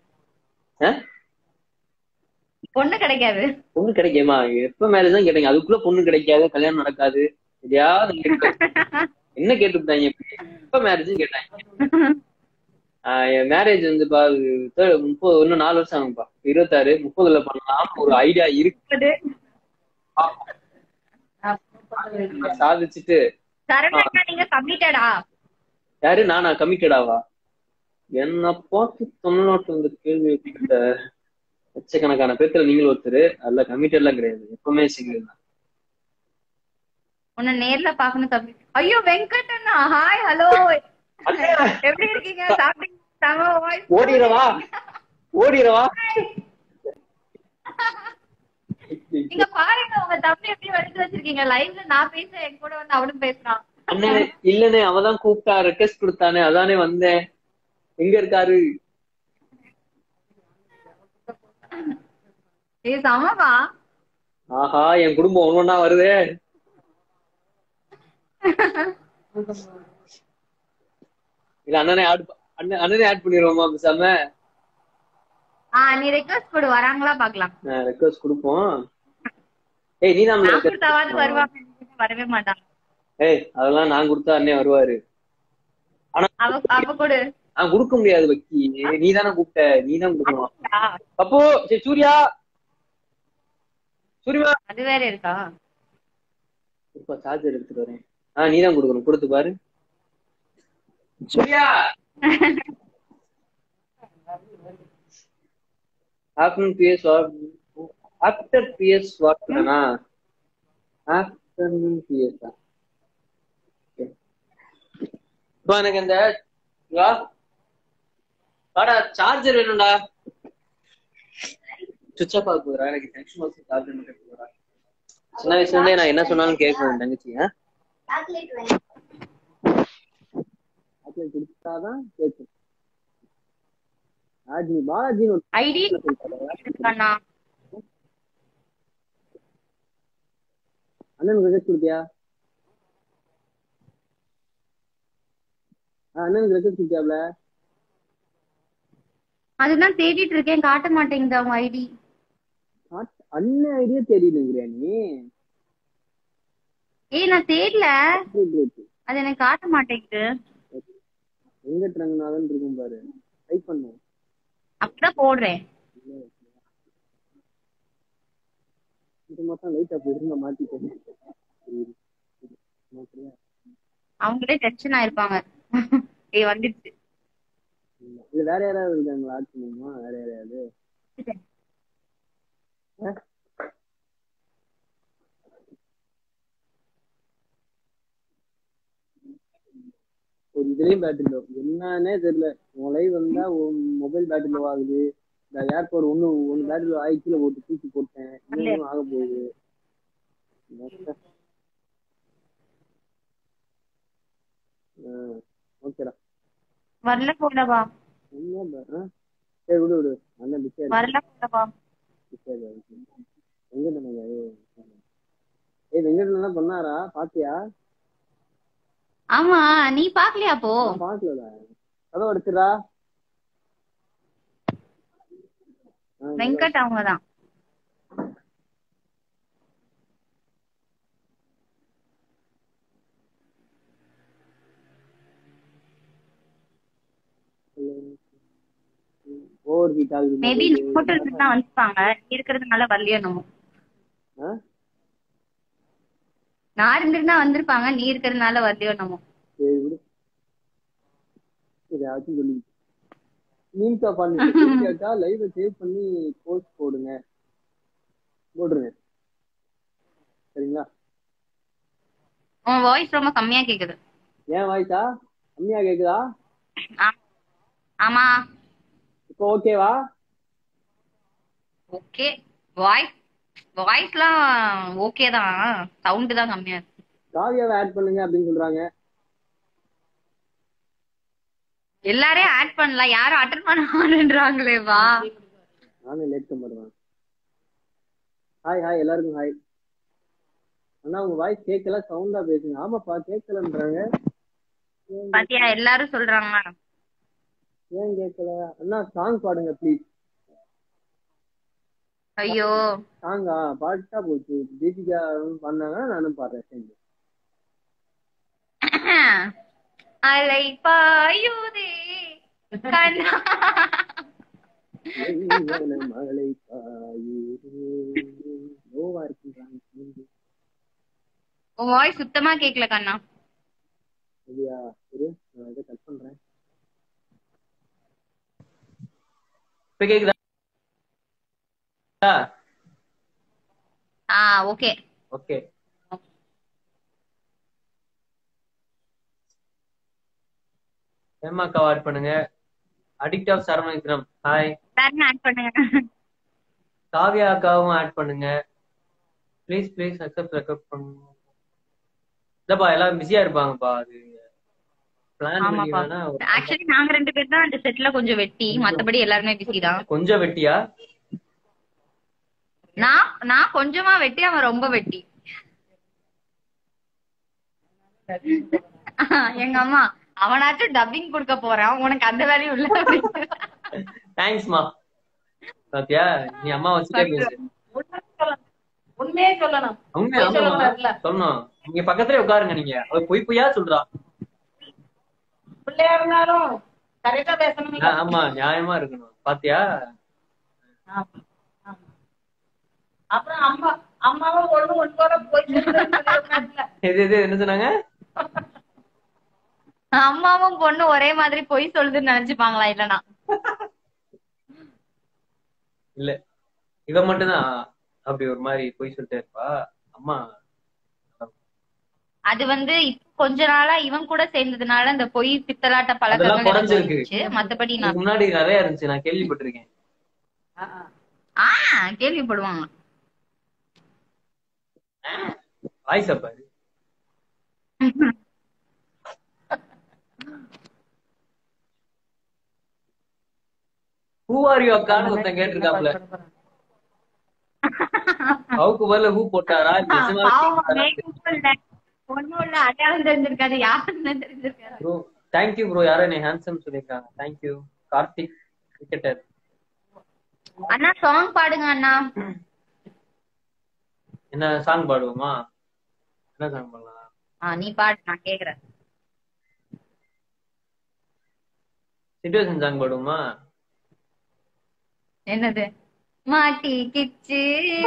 பொண்ணு கிடைக்காது பொண்ணு கிடைக்குமா? எப்ப மேரேஜ் தான் கேட்டீங்க, அதுக்குள்ள பொண்ணு கிடைக்காது, கல்யாணம் நடக்காது, எதையாவது என்ன கேட்டுட்டாங்க. எப்ப மேரேஜ் கேட்டாங்க. என் மேரேஜ் வந்து பா முப்பது இன்னும் நாலு வருஷம் ஆகும்பா. இருபத்தாறு முப்பதுல பண்ணலாம் ஒரு ஐடியா இருக்கு. சாதிச்சுட்டு நீங்க கமிட்டடா? யாரு நானா கமிட்டடாவா? என்ன பார்த்து தமிழ்நாட்டுல வந்து கேள்வி கேட்ட லட்சக்கணக்கான பேர்த்துல நீங்களும் ஒருத்தர். அதுல கமிட்டட்லாம் கிடையாது, எப்பவுமே சிங்கிள் தான். உன்னை நேர்ல பாக்கணும் தம்பி. ஐயோ வெங்கடண்ணா, ஹாய் ஹலோ, எப்படி இருக்கீங்க? சாப்பிட்டீங்க? ஓடிரவா ஓடிரவா நீங்க பாருங்க உங்க தம்பி எப்படி வடிச்சு வச்சிருக்கீங்க. லைவ்ல நான் பேசுறேன், என் கூட வந்து அவனும் பேசுறான். அண்ணே இல்லனே, அவதான் கூப்பிட்டா, ரெக்வெஸ்ட் கொடுத்தானே, அதானே வந்தேன். எங்க இருக்காரு? ஏ சமவா. ஆஹா, என் குடும்பம் ஒண்ணு வருதே. இல்ல அண்ணனே ஆட் அண்ணனே ஆட் பண்ணிடுவோமா பேசாம? ஆஹ் நீ ரெக்வெஸ்ட் கொடு, வராங்களா பாக்கலாம். ரெக்வெஸ்ட் கொடுப்போம். ஏய் நீ தான் கொடுத்தாவது வருவாங்க, வரவே மாட்டாங்க. ஏய் அதெல்லாம் நான் கொடுத்தா அண்ணே வருவாரு. ஆனா அவ கொடு. நான் கொடுக்க முடியாது வக்கி, நீ தானே கூப்பிட்ட, நீ தான் கொடுக்கணும். அப்போ சரி சூர்யா சூர்யா அது வேற இருக்கா? இப்ப சார்ஜர் எடுத்துட்டு வரேன். ஆஹ் நீ தான் கொடுக்கணும், கொடுத்து பாரு Surya. Afternoon PS after PS வாட்னா ஆஃப்டர்நூன் பிஎஸ் தான். இப்போ எனக்கு இந்த வாடா சார்ஜர் வேணும்டா. சுவிட்ச் ஆஃப் ஆக போகுதுடா, எனக்கு டென்ஷன் ஆச்சு. சார்ஜர் மட்டும் போறா. சின்ன வயசுல இருந்தே நான் என்ன சொன்னாலும் கேட்கணும் தங்கச்சி. சாக்லேட் கொடுத்தாதான் கேட்கும். ராஜி பாலாஜி ஐடி அண்ணனுக்கு ரெக்வெஸ்ட் கொடுத்தியா? அண்ணனுக்கு ரெக்வெஸ்ட் கொடுத்தியாப்ல? அதுதான் தேடிட்டு இருக்கேன், காட்ட மாட்டேங்குது அவங்க ஐடி. அண்ணன் ஐடியா தெரியலங்கிறியா நீ? ஏய் நான் தேடல, அது எனக்கு காட்ட மாட்டேங்குது. எங்க ரங்கநாதன் இருக்கும் பாரு, டைப் பண்ணு. அப்படிதான் போடுறேன். இது மட்டும் லைட் அப்படி இருந்தா மாத்திட்டேன். அவங்களே டென்ஷன் ஆயிருப்பாங்க. ஏய் வந்துடுச்சு. இல்ல வேற யாராவது இருக்காங்களா ஆட் பண்ணுமா? வேற யாராவது ஒரு இதுலயும் பேட்டரி லோ என்னன்னே தெரியல. உன் லைவ் வந்தா மொபைல் பேட்டரி லோ ஆகுது. இந்த ஏர்போர்ட் ஒண்ணு ஒண்ணு பேட்டரி லோ ஆகி கீழே போட்டு தூக்கி போட்டேன், இன்னும் ஆக போகுது. ஓகேடா வரல போடவா? சரி விடு விடு, நல்ல பிஸியா வரல போடவா? வெங்கடண்ணா ஏய் வெங்கடண்ணா பண்ணாரா? பாத்தியா? ஆமா நீ பாக்கலையா? போ பாக்கல. கதவை அடிச்சுடா. வெங்கட் அவங்கதான். ஓவர் ஹீட் ஆகுது. மேபி ஹோட்டல் தான் வந்துப்பாங்க, இருக்கிறதுனால வரலையோ நம்ம. நான் இருந்திருந்தா வந்திருப்பாங்க, நீ இருக்கிறதுனால வரலையோ நம்ம. சரி விடு, ஏதாச்சும் சொல்லி நீங்க பண்ணி கேட்டா லைவ் சேவ் பண்ணி போஸ்ட் போடுங்க, போடுங்க சரிங்களா? உன் வாய்ஸ் ரொம்ப கம்மியா கேக்குது. ஏன் வாய்ஸா கம்மியா கேக்குதா? ஆமா இப்போ ஓகேவா? ஓகே, வாய்ஸ் வாய்ஸ்லாம் ஓகே தான், சவுண்ட் தான் கம்மியா இருக்கு. காவியாவை ஆட் பண்ணுங்க அப்படின்னு சொல்றாங்க. எல்லாரையும் ஆட் பண்ணலாம், யாரும் அட்டெண்ட் பண்ணாங்கன்றாங்களே. வா நானும் லேட் பண்ணுவேன். ஹாய் ஹாய் எல்லாருக்கும் ஹாய். ஆனா உங்க வாய்ஸ் கேட்கல, சவுண்டா பேசுங்க. ஆமாப்பா கேட்கலன்றாங்க. ஏன் பாத்தியா எல்லாரும் சொல்றாங்க. ஏன் கேட்கல அண்ணா? சாங் பாடுங்க ப்ளீஸ். ஐயோ சாங்கா பாட்டா போச்சு. தீபிகா பண்ணாங்க, நானும் பாடுறேன் சேர்ந்து. அலை பாயுதே கண்ணா. எங்கன மழை காயுதே. லோவா இருக்குன்றாங்க. உன் வாய்ஸ் சுத்தமா கேக்கல கண்ணா. சரியா? இரு, நான் இதை கட் பண்றேன். இப்ப கேக்குதா? ஆ ஓகே ஓகே. ஏமா அக்கா ஆட் பண்ணுங்க. அடிக்ட் ஆஃப் சரவண விக்ரம் ஹாய். சார் ஆட் பண்ணுங்க. காவியா அக்காவும் ஆட் பண்ணுங்க ப்ளீஸ் ப்ளீஸ். அக்செப்ட் ரெக்வெஸ்ட் பண்ணுங்க. இல்லப்பா எல்லாரும் பிஸியா இருப்பாங்கப்பா. அது பிளான் பண்ணி ஆமாப்பா வேணா ஒரு ஆக்சுவலி நாங்க ரெண்டு பேர் தான் அந்த செட்ல கொஞ்சம் வெட்டி, மத்தபடி எல்லாருமே பிஸி தான். கொஞ்சம் வெட்டியா? நான் நான் கொஞ்சமா வெட்டி, அவன் ரொம்ப வெட்டி. எங்க அம்மா அவனாச்சும் டப்பிங் கொடுக்க போறான், உனக்கு அந்த வேலையும் இல்ல. தேங்க்ஸ்மா. பாத்தியா, நீ அம்மா வச்சுட்டே பேசு. உண்மையே சொல்லணும். உண்மை ஆமாமா சொல்லணும். நீங்க பக்கத்துலயே உட்காருங்க. நீங்க அவ பொய் பொய்யா சொல்றா. பிள்ளையா இருந்தாலும் கரெக்டா பேசணும். ஆ, ஆமா நியாயமா இருக்கணும். பாத்தியா? ஆமா, ஆமா. அப்புறம் அம்மா அம்மாவும் ஒண்ணு ஒன்னோட போய் இது இது என்ன சொன்னாங்க? அம்மாவும் பொண்ணு ஒரே மாதிரி பொய் சொல்லுதுன்னு நினைச்சுப்பாங்களா? இல்லனா இல்ல, இவ மட்டும்தான் அப்படி ஒரு மாதிரி பொய் சொல்லிட்டே இருப்பா. அம்மா அது வந்து இப்ப கொஞ்ச நாளா இவன் கூட சேர்ந்ததுனால இந்த பொய் பித்தலாட்ட அதெல்லாம் பழக்கம் குறைஞ்சிருக்கு. இருந்துச்சு. மத்தபடி இதுக்கு நான் முன்னாடி நிறைய இருந்துச்சு, நான் கேள்விப்பட்டிருக்கேன். ஆ கேள்விப்படுவாங்க. வாய்ஸ் பாரு. ஹூ ஆர் யூ அக்கான்னு ஒருத்தன் கேட்டிருக்காப்ல. ஹவுக்கு பதில ஹூ போட்டாரா? ஒண்ணும் இல்ல, அடையாளம் தெரிஞ்சிருக்காது, யாருன்னு தெரிஞ்சிருக்காரு. Bro thank you bro. யாரோ என்ன ஹேண்ட்ஸம் சொல்லிருக்காங்க. Thank you Karthik cricketer. அண்ணா சாங் பாடுங்க அண்ணா. என்ன சாங் பாடுவோமா? என்ன சாங் பாடலாம்? ஆ நீ பாடு, நான் கேக்குறேன். சிச்சுவேஷன் சாங் பாடுவோமா? என்னது? மாட்டி கிச்சு.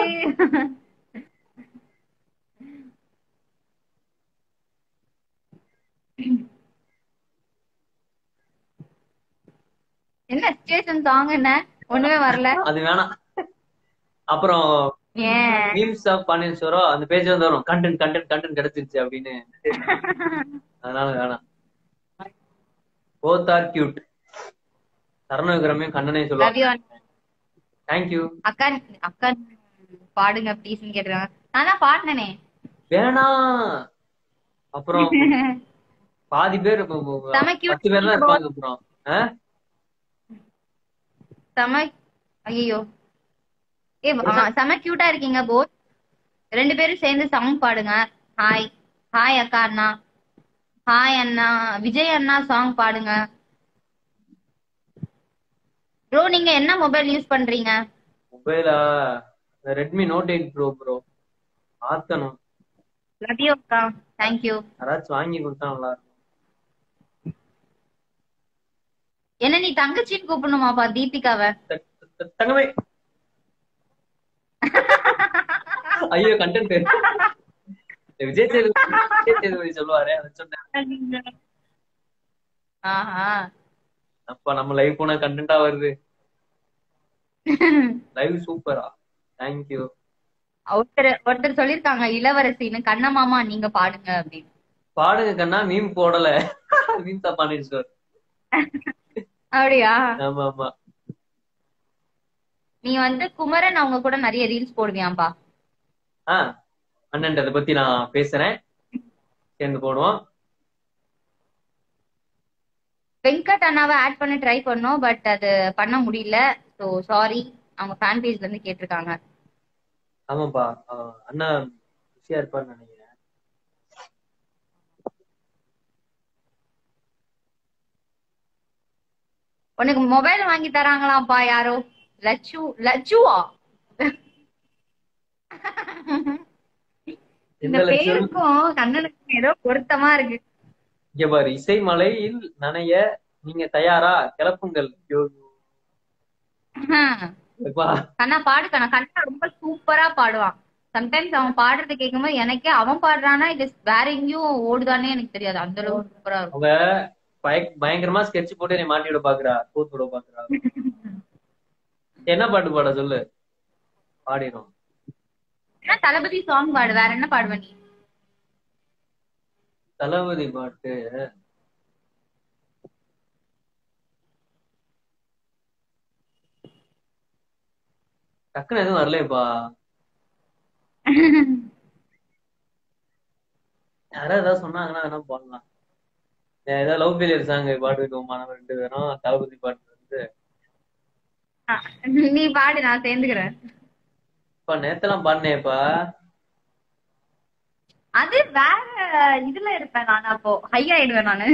என்ன சிச்சுவேஷன் சாங்? என்ன ஒண்ணுமே வரல. அது வேணாம். அப்புறம் ஏன் மீம்ஸ் ஆஃப் பாண்டியேஸ்வரம் அந்த பேஜ் வந்து வரும், கண்டென்ட் கண்டென்ட் கண்டென்ட் கிடைச்சிருச்சு அப்படின்னு. அதனால வேணாம். Both are cute. சரண விக்ரமே கண்ணனே சொல்லுவாங்க. தேங்க்யூ அக்கா. அக்கா பாடுங்க ப்ளீஸ் கேட்டுருக்காங்க. நான் தான் பாடினேனே. வேணாம். அப்புறம் பாதி பேர் பத்து பேர்லாம் இருப்பாங்க. அப்புறம் செம ஐயோ ஏ செம கியூட்டா இருக்கீங்க போத். ரெண்டு பேரும் சேர்ந்து சாங் பாடுங்க. ஹாய் ஹாய் அக்கா அண்ணா. ஹாய் அண்ணா. விஜய் அண்ணா சாங் பாடுங்க. ப்ரோ நீங்க என்ன மொபைல் யூஸ் பண்றீங்க? மொபைலா? Redmi note eight bro bro. ஆத்தணும். லவ் யூ அக்கா. Thank you. யாராச்சும் வாங்கி கொடுத்தா நல்லா இருக்கும். என்ன நீ தங்கச்சின்னு கூப்பிடணுமாப்பா தீபிகாவை? தங்கமே. ஐயோ கண்டென்ட். விஜய் சேதுபதி விஜய் சேதுபதி சொல்லுவாரு, அதை சொன்னேன். அப்ப நம்ம லைவ் போனா கண்டென்ட்டா வருது. லைவ் சூப்பரா. தேங்க்யூ. ஒருத்தர் ஒருத்தர் சொல்லிருக்காங்க இளவரசின்னு. கண்ண மாமா நீங்க பாடுங்க அப்படின்னு. பாடுங்க கண்ணா. மீம் போடல. மீம் தான் பண்ணிட்டு. அப்படியா? ஆமா ஆமா. நீ வந்து குமரன் அவங்க கூட நிறைய ரீல்ஸ் போடுவியாம்பா. ஆஹ் அண்ணன் அதை பத்தி நான் பேசுறேன், சேர்ந்து போடுவோம். வெங்கட் அண்ணாவை ஆட் பண்ண ட்ரை பண்ணோம், பட் அது பண்ண முடியல. So sorry. அவங்க ஃபேன் பேஜ்ல இருந்து கேட்டிருக்காங்க. ஆமாப்பா, அண்ணா பிஸியா இருப்பாருன்னு நினைக்கிறேன். உனக்கு மொபைல் வாங்கி தராங்களாம்ப்பா யாரோ. லட்சு லட்சுவா? இந்த எந்த லட்சம்? பேருக்கும் கண்ணனுக்கும் ஏதோ பொருத்தமா இருக்கு. இங்க பாரு, இசை மலையில் நனைய நீங்க தயாரா? கிளப்புங்கள். ஐயோ, அப்பா. கண்ணா பாடு கண்ணா. கண்ணா ரொம்ப சூப்பரா பாடுவான். சம்டைம்ஸ் அவன் பாடுறது கேட்கும்போது எனக்கே அவன் பாடுறானா இது வேற எங்கேயும் ஓடுதானே எனக்கு தெரியாது. அந்த அளவுக்கு சூப்பரா இருக்கும். அவங்க பய- பயங்கரமா ஸ்கெட்ச் போட்டு என்னை மாட்டி விட பாக்குறா, கூத்து விட பாக்குறா. என்ன பாட்டு பாட சொல்லு, பாடிடும். ஏன்னா தளபதி சாங் பாடு, வேற என்ன பாடுவ நீ? தளபதி பாட்டு டக்குன்னு எதுவும் வரலையப்பா. யாராவது ஏதாவது சொன்னாங்கன்னா வேணா பாடலாம். ஏதாவது லவ் ஃபெயிலியர் சாங் பாடுவோமா நம்ம ரெண்டு பேரும்? தளபதி பாட்டு வந்து நீ பாடு, நான் சேர்ந்துக்கிறேன். இப்ப நேத்தெல்லாம் பாடினேப்பா. அது வேற இதுல இருப்பேன் நான். அப்போ ஹை ஆயிடுவேன் நானு.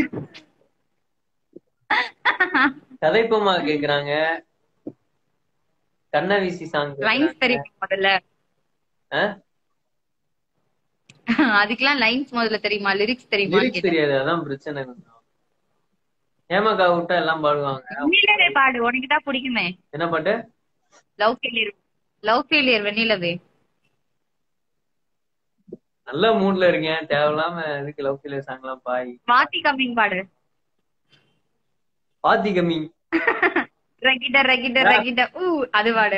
கதைப்பமா கேக்குறாங்க. கண்ணவீசி சாங் லைன்ஸ் தெரியும் முதல்ல. அதுக்கெல்லாம் லைன்ஸ் முதல்ல தெரியுமா, லிரிக்ஸ் தெரியுமா? லிரிக்ஸ் தெரியாது, அதான் பிரச்சனை. கொஞ்சம் ஹேமகா விட்டா எல்லாம் பாடுவாங்க. வெண்ணிலவே பாடு, உனக்குதான் பிடிக்குமே. என்ன பாட்டு? Love failure. லவ் ஃபெயிலியர் வெண்ணிலவே. நல்ல மூட்ல இருக்கேன், தேவையில்லாம இதுக்கு லவ் ஃபெயிலியர் சாங் எல்லாம் பாய். வாத்தி கம்மிங் பாடு. பாத்தி கம்மிங். ரகிட ரகிட ரகிட ஊ அது பாடு.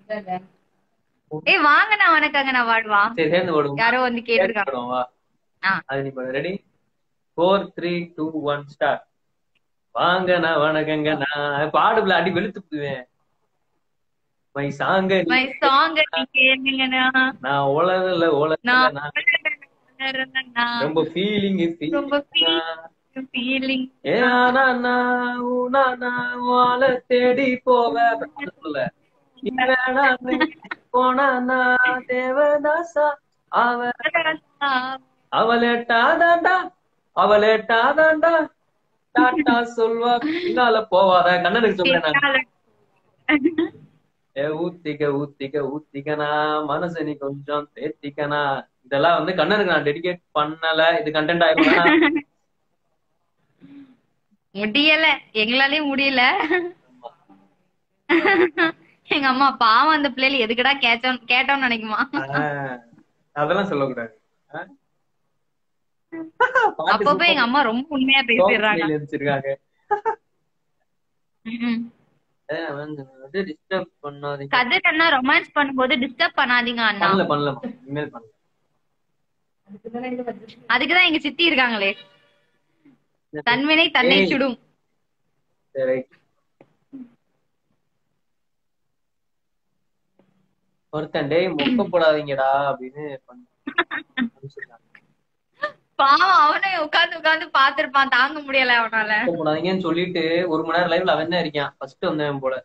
ஏய் வாங்க, நான் உனக்காக நான் பாடுவான். சரி சேர்ந்து பாடுவோம். யாரோ வந்து கேட்டிருக்காங்க. வா அது நீ பாடு. Ready? Four three two one start. வாங்க நான் வணக்கங்க நான் பாடுல அடி வெளுத்து போடுவேன். மை சாங்க மை சாங்க நீ கேளுங்கனா நான் உலகல உலகல நான் ரொம்ப ஃபீலிங் ரொம்ப ஃபீலிங் ஏ ஆனா நான் ஊனா நான் வாழ தேடி போவேன் சொல்ல போனா நான் தேவதாசா அவ அவளேட்டாதாண்டா அவளேட்டாதாண்டா டாட்டா சொல்வா பின்னால போவாத கண்ணனுக்கு சொல்றேன் நான். ஏ ஊத்திக்க ஊத்திக்க ஊத்திக்கனா மனசு நீ கொஞ்சம் தேத்திக்கனா. இதெல்லாம் வந்து கண்ணனுக்கு நான் டெடிகேட் பண்ணல. இது கண்டென்ட் ஆயிருக்கும். முடியல, எங்களாலயும் முடியல. எங்க அம்மா பாவம், அந்த பிள்ளைல எதுக்கடா கேட்டோம் கேட்டோம்னு நினைக்குமா? அதெல்லாம் சொல்லக்கூடாது. அப்பப்ப எங்க அம்மா ரொம்ப உண்மையா பேசிடுறாங்க. டிஸ்டர்ப் பண்ணாதீங்க. கதிர் அண்ணா ரொமான்ஸ் பண்ணும்போது டிஸ்டர்ப் பண்ணாதீங்க அண்ணா. பண்ணல பண்ணல இனிமேல் பண்ணல. அதுக்குதான் எங்க சித்தி இருக்காங்களே. தன்வினை தன்னை சுடும். சரி ஒருத்தன் டேய் மொக்க போடாதீங்கடா அப்படின்னு பாவம், அவனே உட்காந்து உட்காந்து பாத்துருப்பான், தாங்க முடியல அவனால. போடாதீங்கன்னு சொல்லிட்டு ஒரு மணி நேரம் லைவ்ல அவன் தான் இருக்கான். ஃபர்ஸ்ட் வந்தவன் போல.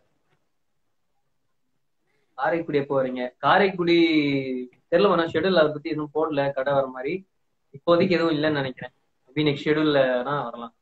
காரைக்குடி எப்போ வரீங்க? காரைக்குடி தெரியல வேணா, ஷெடியூல் அதை பத்தி எதுவும் போடல. கடை வர மாதிரி இப்போதைக்கு எதுவும் இல்லைன்னு நினைக்கிறேன். மேபி நெக்ஸ்ட் ஷெடியூல்லனா வரலாம்.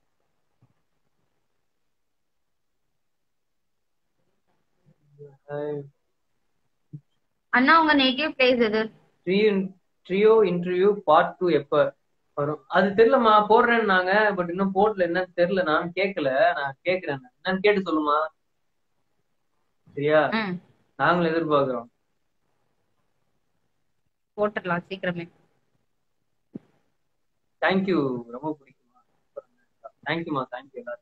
அண்ணா உங்க நேட்டிவ் பிளேஸ் எது? ட்ரியோ இன்டர்வியூ பார்ட் டூ எப்ப வரும்? அது தெரியலமா, போடுறேன்னு நாங்க பட் இன்னும் போடல. என்னன்னு தெரியல, நான் கேட்கல. நான் கேக்குறேன், என்னன்னு கேட்டு சொல்லுமா. சரியா? நாங்களும் எதிர்பார்க்கிறோம். போட்டுடலாம் சீக்கிரமே. தேங்க்யூ, ரொம்ப பிடிக்குமா. தேங்க்யூமா, தேங்க்யூ எல்லாரும்.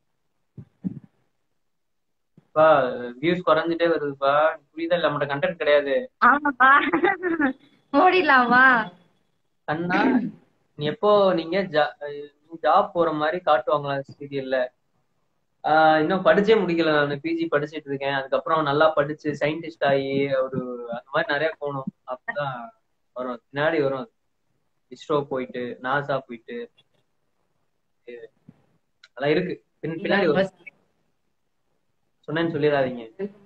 பா வியூஸ் குறைஞ்சிட்டே வருதுப்பா, புரியுதா? இல்ல நம்மகிட்ட கண்டென்ட் கிடையாது. ஆமாப்பா, ஓடிடலாமா? கண்ணா நீ எப்போ நீங்க ஜாப் போற மாதிரி காட்டுவாங்களா சீரியல்ல? ஆஹ் இன்னும் படிச்சே முடிக்கல. நான் பிஜி படிச்சுட்டு இருக்கேன். அதுக்கப்புறம் நல்லா படிச்சு சயின்டிஸ்ட் ஆகி ஒரு அந்த மாதிரி நிறைய போகணும். அப்பதான் வரும், பின்னாடி வரும். இஸ்ரோ போயிட்டு நாசா போயிட்டு அதெல்லாம் இருக்கு. பின்னாடி வரும். சொன்னேன்னு சொல்லிடாதீங்க.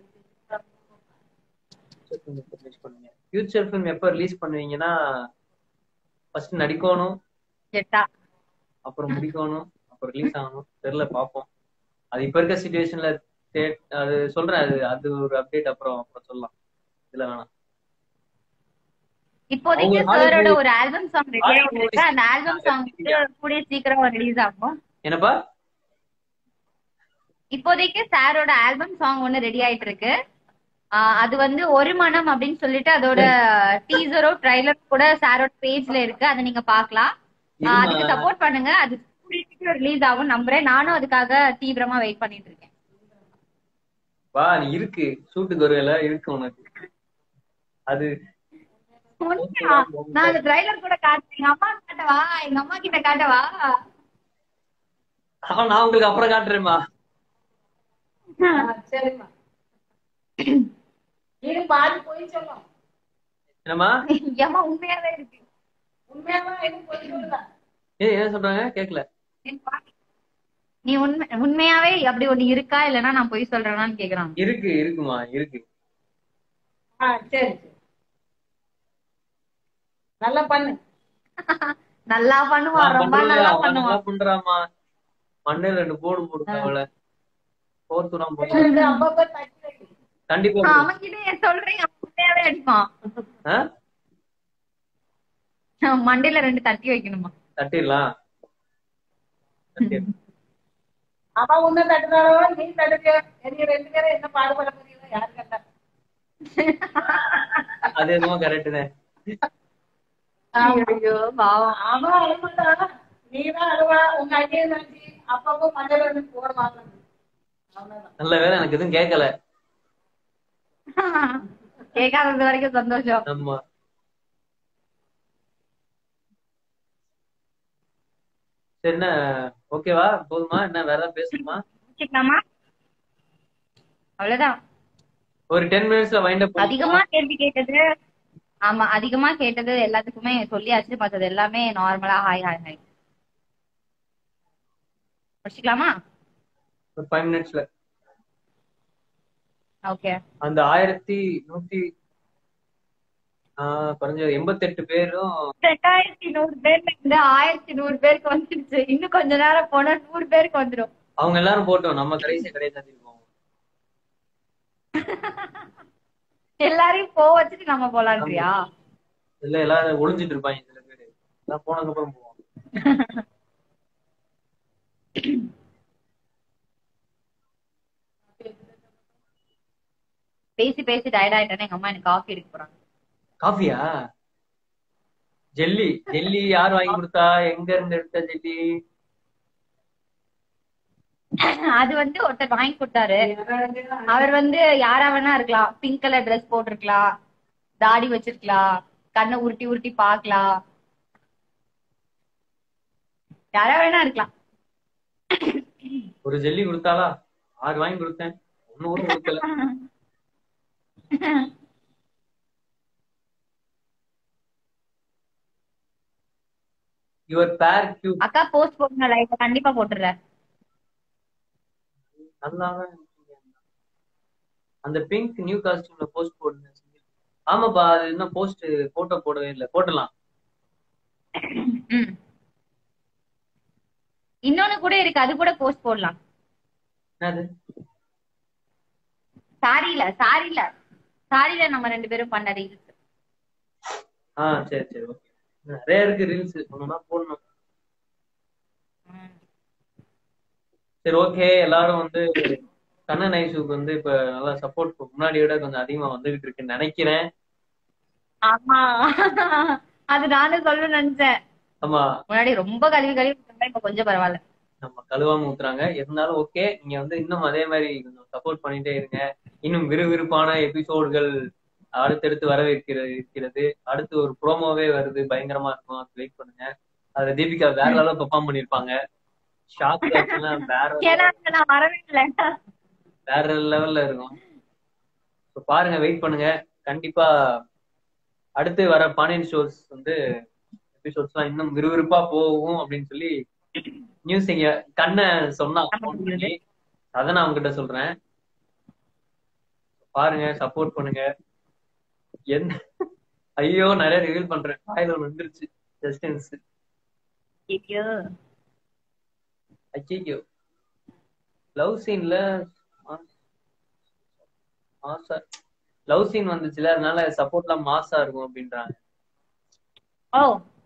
ஃபியூச்சர் ஃபிலிம் எப்ப ரிலீஸ் பண்ணுவீங்கன்னா, ஃபர்ஸ்ட் நடிக்கணும், அப்புறம் முடிக்கணும், அப்புறம் ரிலீஸ் ஆகணும். தெரியல, பாப்போம். அது இப்ப இருக்க சுச்சுவேஷன்ல அது சொல்றேன். அது அது ஒரு அப்டேட் அப்புறம் அப்புறம் சொல்லலாம். இதுல வேணாம். இப்போதைக்கு அவங்க சாரோட ஹாலிவுட் ஒரு ஆல்பம் சாங் ரெடி ஆயிட்டு ஹாலிவுட் இருக்கு. மூவிஸ் அந்த ஆல்பம் சாங் கூடிய சீக்கிரம் ரிலீஸ் ஆகும். என்னப்பா? இப்போதைக்கு சாரோட ஆல்பம் சாங் ஒன்னு ரெடி ஆயிட்டு இருக்கு. ஆஹ் அது வந்து ஒரு மனம் அப்படின்னு சொல்லிட்டு அதோட டீசரோ ட்ரைலர் கூட சாரோட பேஜ்ல இருக்கு. அதை நீங்க பாக்கலாம். ஆஹ் இருமா அதுக்கு சப்போர்ட் பண்ணுங்க. அது கூடிய சீக்கிரம் ரிலீஸ் ஆகும் நம்புறேன். நானும் அதுக்காக தீவிரமா வெயிட் பண்ணிட்டு இருக்கேன். வா, நீ இருக்கு ஷூட்டுக்கு வருவேல, இருக்கு உனக்கு. அது உண்மையா? நான் அந்த ட்ரைலர் கூட காட்டுறேன். எங்க அம்மா காட்டவா? எங்க அம்மா கிட்ட காட்டவா? அவன் நான் உங்களுக்கு அப்புறம் காட்டுறேன்மா. ஆ, சரிம்மா. இது பாதி போய் சொல்லும். என்னம்மா? ஏம்மா உண்மையாவே இருக்கு. உண்மையாவா எதுவும் போய் சொல்லல. ஏய், என்ன சொல்றாங்க கேக்கல. நீ உண்மை உண்மையாவே அப்படி ஒண்ணு இருக்கா இல்லன்னா நான் போய் சொல்றேனான்னு கேக்குறாங்க. இருக்கு இருக்குமா இருக்கு. ஆ, சரி சரி. நல்லா பண்ணு. நல்லா பண்ணுவா, நான் ரொம்ப பண்றது நல்லா அவன் பண்ணுவா. நல்லா பண்றாமா. மண்ணில் ரெண்டு போடு போடுங்க அவளை போர்த்துலாம் போட்டு இது அப்பப்ப தட்டி வைக்கணும். கண்டிப்பா. அவன் கிட்ட சொல்றேன், அவன் உண்மையாவே அடிப்பான். ஆ? மண்டையில ரெண்டு தட்டி வைக்கணுமா? தட்டிடலாம். தட்டிடலாம். அவன் உன்ன தட்டுறாளோ நீ தட்டுறியோ, நீ ரெண்டு பேரும் என்ன பாடுபட முடியல யாரு கண்டா. அது என்னமோ கரெக்ட் தான். ஐயோ பாவம். அவன் அழுமாட்டான், நீதான் அழுவா. உங்க ஐடியா நினைச்சு அப்பப்போ மஞ்சள் வந்து போடுவாங்க. அவ்வளவுதான். நல்ல வேலை எனக்கு எதுவும் கேட்கல. கேட்காதது வரைக்கும் சந்தோஷம். ஆமா. சரி, என்ன ஓகேவா? போதுமா? என்ன வேற ஏதாவது பேசணுமா? வச்சுக்கலாமா? அவ்வளவுதான். ஒரு டென் மினிட்ஸ்ல வைண்ட் அப். அதிகமா கேள்வி கேட்டது, ஆமா அதிகமா கேட்டது எல்லாத்துக்குமே சொல்லியாச்சு. மத்தது எல்லாமே நார்மலா ஹாய் ஹாய் ஹாய். வச்சுக்கலாமா? ஒரு ஃபைவ் மினிட்ஸ்ல ஓகே. அந்த ஆயிரத்தி நூத்தி ஆஹ் குறைஞ்ச எண்பத்தி எட்டு பேரும் ரெண்டாயிரத்தி நூறு பேர்ல இருந்து ஆயிரத்தி நூறு பேருக்கு வந்துருச்சு. இன்னும் கொஞ்ச நேரம் போனா நூறு பேருக்கு வந்துடும். அவங்க எல்லாரும் போட்டோம். நம்ம கடைசி கடைசி தந்திருக்கோம். எல்லாரையும் போ வச்சுட்டு நம்ம போலான்றியா? இல்ல, எல்லாரும் ஒளிஞ்சிட்டு இருப்பாங்க சில பேரு. எல்லாம் போனதுக்கு அப்புறம் போவோம். பேசி பேசி டயர்ட் ஆயிட்டேன்னு எங்க அம்மா எனக்கு காஃபி எடுக்க போறாங்க. காஃபியா? ஜெல்லி ஜெல்லி யார் வாங்கி கொடுத்தா? எங்க இருந்து எடுத்த ஜெல்லி? அது வந்து ஒருத்தர் வாங்கி கொடுத்தாரு. அவர் வந்து யாரா வேணா இருக்கலாம். பிங்க் கலர் ட்ரெஸ் போட்டிருக்கலாம், தாடி வச்சிருக்கலாம், கண்ணை உருட்டி உருட்டி பாக்கலாம், யாரா வேணா இருக்கலாம். ஒரு ஜெல்லி கொடுத்தாளா? ஆறு வாங்கி கொடுத்தேன், ஒண்ணு கூட கொடுக்கல. யுவர் பேர் கியூட். அக்கா போஸ்ட் போடுங்க, லைவ் கண்டிப்பா போட்டுறேன். நல்லாதான் இருக்கீங்க. அந்த பிங்க் நியூ காஸ்டியூம்ல போஸ்ட் போடுங்க. ஆமாப்பா, அது இன்னும் போஸ்ட் போட்டோ போடவே இல்லை. போட்டலாம். ம். இன்னொன்னு கூட இருக்கு, அது கூட போஸ்ட் போடலாம். என்னது? சாரியில சாரியில சாரியில நம்ம ரெண்டு பேரும் பண்ண ரீல்ஸ். ஆ, சரி சரி, ஓகே. நிறைய இருக்கு ரீல்ஸ், ஒண்ணுனா போடணும். சரி, ஓகே. எல்லாரும் வந்து கண்ணன் ஐசுக்கு வந்து இப்ப நல்லா சப்போர்ட் முன்னாடி விட கொஞ்சம் அதிகமா வந்துகிட்டு இருக்குன்னு நினைக்கிறேன். ஆமா, அது நானும் சொல்லணும்னு நினைச்சேன். ஆமா, முன்னாடி ரொம்ப கழுவி கழுவி ஊத்துனாங்க, இப்ப கொஞ்சம் பரவாயில்ல. நம்ம கழுவாம ஊத்துறாங்க. இருந்தாலும் ஓகே, நீங்க வந்து இன்னும் அதே மாதிரி கொஞ்சம் சப்போர்ட் பண்ணிட்டே இருங்க. இன்னும் விறுவிறுப்பான எபிசோடுகள் அடுத்தடுத்து வரவேற்கிறது இருக்கிறது. அடுத்து ஒரு ப்ரோமோவே வருது, பயங்கரமா இருக்கும். அது வெயிட் பண்ணுங்க. அதுல தீபிகா வேற லெவலில் பெர்ஃபார்ம் பண்ணிருப்பாங்க. ஷாக் எல்லாம் வேற ஏன்னா நான் வரவே இல்லை. வேற லெவல்ல இருக்கும். பாருங்க, வெயிட் பண்ணுங்க. கண்டிப்பா அடுத்து வர பாண்டியன் ஷோஸ் வந்து எபிசோட்ஸ் எல்லாம் இன்னும் விறுவிறுப்பா போகும் அப்படின்னு சொல்லி நியூஸ் இங்க கண்ண சொன்னா, அத நான் உங்ககிட்ட சொல்றேன். பாருங்க, சப்போர்ட் பண்ணுங்க. என்ன ஐயோ, நிறைய ரிவீல் பண்றேன். வாயில ஒண்ணு வந்துருச்சு. ஜஸ்ட் ஐயோ ஐயோ. லவ் சீன்ல மாசா லவ் சீன் வந்துச்சுல, அதனால சப்போர்ட்லாம் மாசா இருக்கும் அப்படின்றாங்க. ஓ,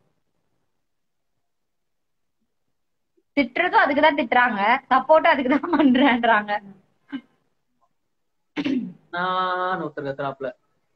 திட்டுறதும் அதுக்குதான் திட்டுறாங்க, சப்போர்ட்டும் அதுக்குதான் பண்றேன்றாங்க. நான் ஒருத்தர் கத்துறாப்ல.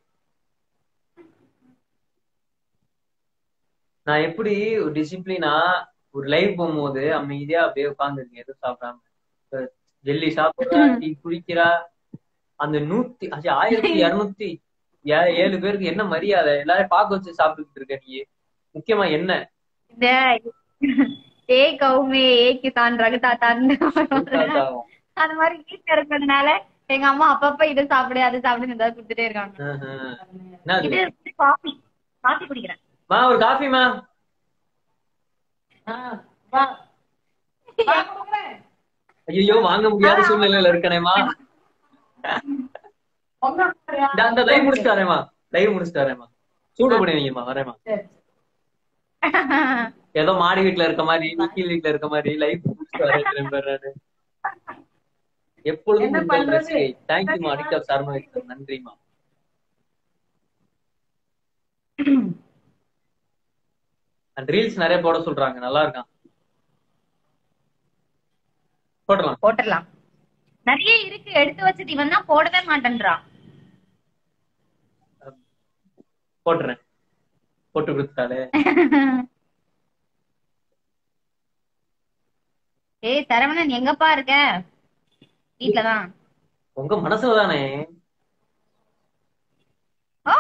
நான் எப்படி ஒரு டிசிப்ளினா ஒரு லைவ் போகும்போது அமைதியா அப்படியே உட்காந்துருக்கேன், எதுவும் சாப்பிடாம. ஜெல்லி சாப்பிடுறா, டீ குடிக்கிறா, அந்த நூத்தி அச்சே, ஆயிரத்தி இருநூத்தி ஏ- ஏழு பேருக்கு என்ன மரியாதை, எல்லாரும் பார்க்க வச்சு சாப்பிட்டுட்டு இருக்க நீ. முக்கியமா என்ன இந்த ஏ கவுமே ஏ கிசான் ரகுதா தான் தாத்தாவும். அந்த மாதிரி வீட்டுல இருக்கிறதுனால எங்க அம்மா அப்பப்ப இது சாப்பிடு அது சாப்பிடுன்னு ஏதாவது கொடுத்துட்டே இருக்காங்க. ஆஹ். என்ன இது அது? காஃபி காஃபி குடிக்கிறேன். மா ஒரு காஃபிமா. ஆ, வா. வா, கொடுக்குறேன். ஐயோ வாங்க முடியாத சூழ்நிலையில இருக்கனேமா. ஒண்ணும் இல்லையா? இந்த அந்த லைவ் முடிச்சுட்டு வரேமா, லைவ் முடிச்சுட்டு வரேமா, சூடு பண்ணி வைங்கம்மா, வரேமா. சரி. ஏதோ மாடி வீட்டுல இருக்க மாதிரி, கீழ் வீட்டுல இருக்க மாதிரி லைவ் முடிச்சுட்டு வரேன். எப்பொழுதும் என்ன உங்கள் பண்றது? ரசிகை. தேங்க்யூமா அடிக்கா சர்மா, நன்றிமா. அண்ட் ரீல்ஸ் நிறைய போட சொல்றாங்க, நல்லா இருக்கான், போடலாம். போட்டுடலாம். நிறைய இருக்கு எடுத்து வச்சது, இவன் தான் போடவே மாட்டேன்றான். போட்டுறேன், போட்டு கொடுத்தாலே. ஏய் சரவணன் எங்கப்பா இருக்க? வீட்டுலதான். உங்க மனசுல தானே. ஆ!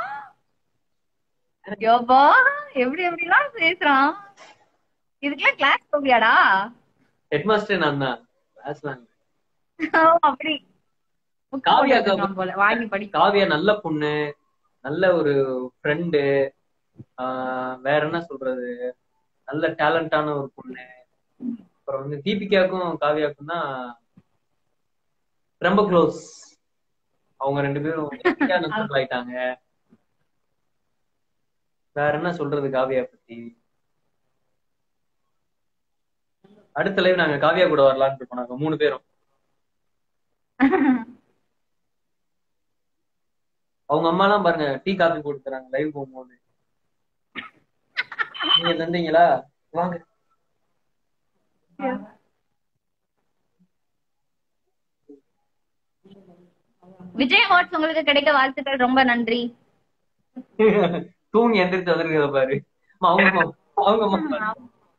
யோபா எப்படி எப்படி எல்லாம் பேசுறான். இதுக்கெல்லாம் கிளாஸ் போவியாடா? ஹெட் மாஸ்டர் நான் தான், கிளாஸ்லாம். ஓ, அப்படி book காவியா போட்டு வச்சிருக்கான் போல, வாங்கி படி. காவியா நல்ல பொண்ணு, நல்ல ஒரு ஃப்ரெண்டு, வேற என்ன சொல்றது, நல்ல டேலண்டான ஒரு பொண்ணு. அப்புறம் வந்து தீபிகாவுக்கும் காவியாவுக்கும் தான் ரொம்ப க்ளோஸ். அவங்க ரெண்டு பேரும் நண்பர்கள் ஆயிட்டாங்க. வேற என்ன சொல்றது காவியா பத்தி. அடுத்த லைவ் நாங்க காவியா கூட வரலான்னு இருக்கோம், நாங்க மூணு பேரும். அவங்க அம்மா எல்லாம் பாருங்க டீ காபி போட்டு தராங்க லைவ் போகும்போது. நீங்க தந்தீங்களா? வாங்க. விஜய் வாட்ஸ் உங்களுக்கு கிடைக்க வாழ்த்துக்கள், ரொம்ப நன்றி. தூங்கி எந்திரிச்சு வந்திருக்கிற பாரு. அம்மா, அவங்க அம்மா, அவங்க அம்மா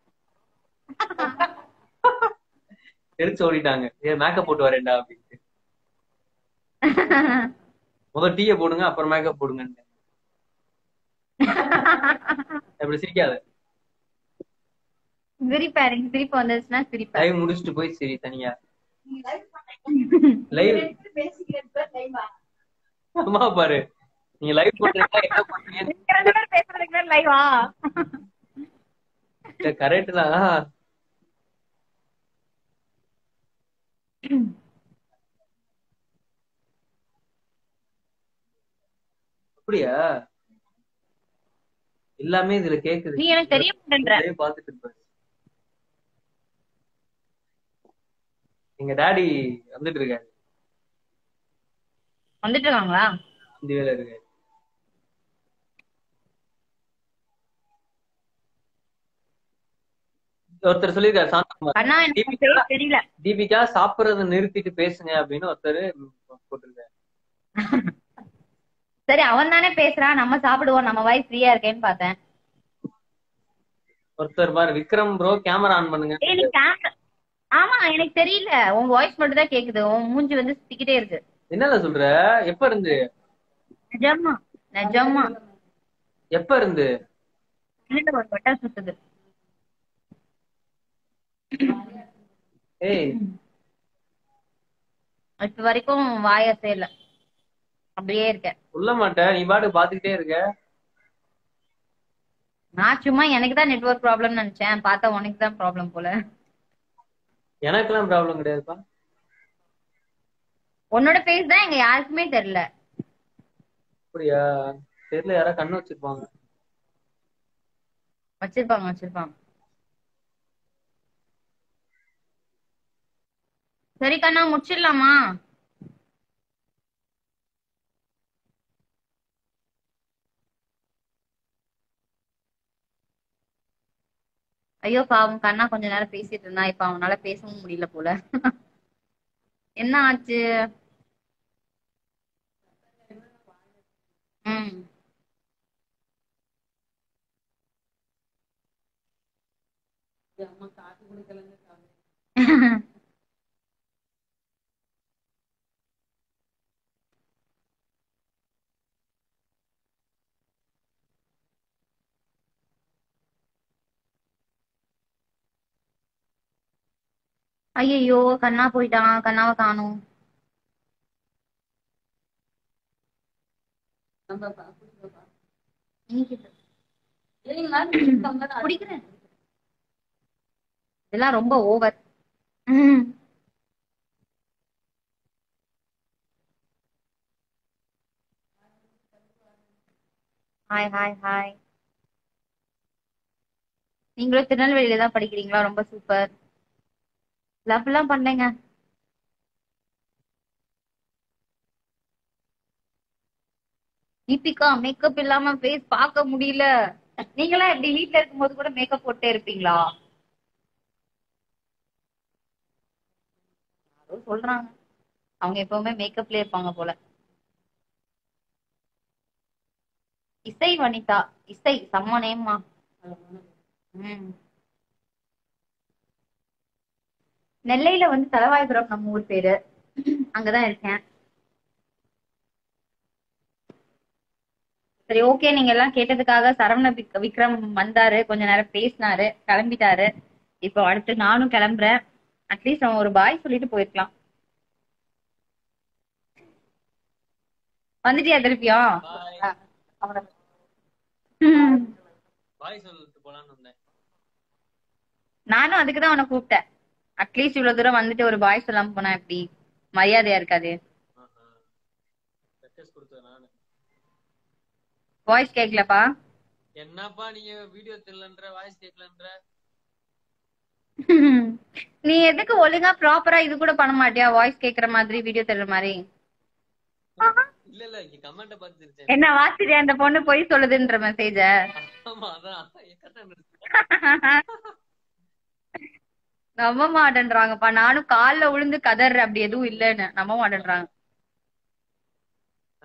தெரிச்சு ஓடிட்டாங்க. ஏ மேக்கப் போட்டு வரேன்டா அப்படின்ட்டு. முதல் டீயை போடுங்க அப்புறம் மேக்கப் போடுங்க. அப்படி சிரிக்காத. சிரிப்பாருங்க, சிரிப்பு வந்துச்சுன்னா சிரிப்பாரு. லைவ் முடிச்சுட்டு போய் சரி தனியா லைவ் அம்மா பாரு, நீங்க லைவ் பண்றீங்களா என்ன பண்றீங்க பேசுறதுக்கு லைவா? கரெக்ட் தான். அப்படியா? எல்லாமே இதுல கேக்குது. நீ எனக்கு தெரிய மாட்டேன்ற. பாத்துட்டு இருப்பாரு. எங்க டாடி வந்துட்டு இருக்காரு. வந்துட்டு இருக்காங்களா? இந்த வேலை இருக்கு. ஒருத்தர் சொல்லிருக்காரு சாந்தகுமார், தெரியல தீபிகா சாப்பிடறத நிறுத்திட்டு பேசுங்க அப்படின்னு ஒருத்தர் போட்டிருக்காரு. சரி, அவன் தானே பேசுறான், நம்ம சாப்பிடுவோம், நம்ம வாய் ஃப்ரீயா இருக்கேன்னு பார்த்தேன். ஒருத்தர் பாரு, விக்ரம் ப்ரோ கேமரா ஆன் பண்ணுங்க. ஆமா எனக்கு தெரியல, உன் வாய்ஸ் மட்டும் தான் கேக்குது, உன் மூஞ்சி வந்து சுத்திக்கிட்டே இருக்கு. என்னல சொல்ற? எப்ப இருந்து? நிஜமா நிஜமா. எப்ப இருந்து? ஒரு வட்டா சுத்துது. ஏய், இப்ப வரைக்கும் வாயசே இல்ல, அப்படியே இருக்க. சொல்ல மாட்டேன், நீ பாட்டு பாத்துக்கிட்டே இருக்க. நான் சும்மா எனக்கு தான் நெட்வொர்க் ப்ராப்ளம் நினைச்சேன், பார்த்தா உனக்கு தான் ப்ராப்ளம் போல. எனக்கெல்லாம் ப்ராப்ளம் கிடையாதுப்பா. உன்னோட பேஸ் தான் எங்க யாருக்குமே தெரியல. அப்படியா? தெரியல, யாரா கண்ணு வச்சிருப்பாங்க. வச்சிருப்பாங்க, வச்சிருப்பாங்க. சரி கண்ணா முடிச்சிடலாமா? ஐயோ பாவம் கண்ணா கொஞ்ச நேரம் பேசிட்டு இருந்தா, இப்ப அவனால பேசவும் முடியல போல. என்ன ஆச்சு? ம். அம்மா காசு கொடுக்கலன்னு கவலை. ஐயோ கண்ணா போயிட்டான், கண்ணாவை காணும். நம்பப்பா, குடிக்கப்பா. இன்னைக்கு இல்லைங்களா? குடிக்காம தான் குடிக்கிறேன். இதெல்லாம் ரொம்ப ஓவர். Hi hi hi. நீங்களும் திருநெல்வேலியில தான் படிக்கிறீங்களா? ரொம்ப சூப்பர். லவ் எல்லாம் பண்ணேங்க. தீபிகா மேக்கப் இல்லாம ஃபேஸ் பார்க்க முடியல. நீங்களா எப்படி வீட்ல இருக்கும்போது கூட மேக்கப் போட்டே இருப்பீங்களா? யாரோ சொல்றாங்க அவங்க எப்பவுமே மேக்கப்லயே இருப்பாங்க போல. இசை வனிதா. இசை செம்ம நேம்மா. ம். நெல்லையில வந்து தலவாய்புரம் நம்ம ஊர் பேரு. அங்கதான் இருக்கேன். சரி ஓகே, நீங்க எல்லாம் கேட்டதுக்காக சரவண விக்- விக்ரம் வந்தாரு, கொஞ்ச நேரம் பேசினாரு, கிளம்பிட்டாரு. இப்போ அடுத்து நானும் கிளம்புறேன். அட்லீஸ்ட் அவன் ஒரு பாய் சொல்லிட்டு போயிருக்கலாம். வந்துட்டியா திருப்பியும்? பாய் ஆ, அவன- ம். பாய் சொல்லிட்டு போலான்னு வந்தேன். நானும் அதுக்குதான் அவனை கூப்பிட்டேன். அட்லீஸ்ட் இவ்வளவு தூரம் வந்துட்டு ஒரு பாய் சொல்லாம போனா எப்படி மரியாதையா இருக்காது? ஆஹா. ரெக்வெஸ்ட் கொடுத்தேன் நானு. வாய்ஸ் கேட்கலப்பா. என்னப்பா நீங்க வீடியோ தெரியலன்ற, வாய்ஸ் கேட்கலன்ற. நீ எதுக்கு ஒழுங்கா ப்ராப்பரா இது கூட பண்ண மாட்டியா? வாய்ஸ் கேக்குற மாதிரி வீடியோ தெரியற மாதிரி. இல்ல இல்ல இங்க கமெண்ட பார்த்து சிரிச்சேன். என்ன வாசிரியா அந்த பொண்ணு பொய் சொல்லுதுன்ற மெசேஜ? ஆமா அதான் கரெக்டா நினைச்சேன். நம்ப மாட்டேன்றாங்கப்பா. நானும் கால்ல விழுந்து கதற, அப்படி எதுவும் இல்லைன்னு நம்ப மாட்டேன்றாங்க. ஆ.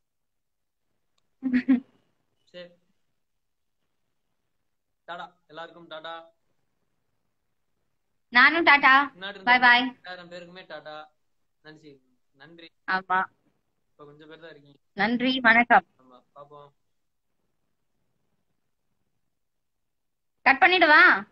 சரி டாடா எல்லாருக்கும் டாடா. நானும் டாடா. முன்னாடி பாய் பாய். ரெண்டாயிரம் பேருக்குமே டாடா. நன்றி நன்றி. ஆமா இப்ப கொஞ்சம் பேர் தான் இருக்கீங்க. நன்றி வணக்கம். ஆமா பாப்போம். கட் பண்ணிடுவா.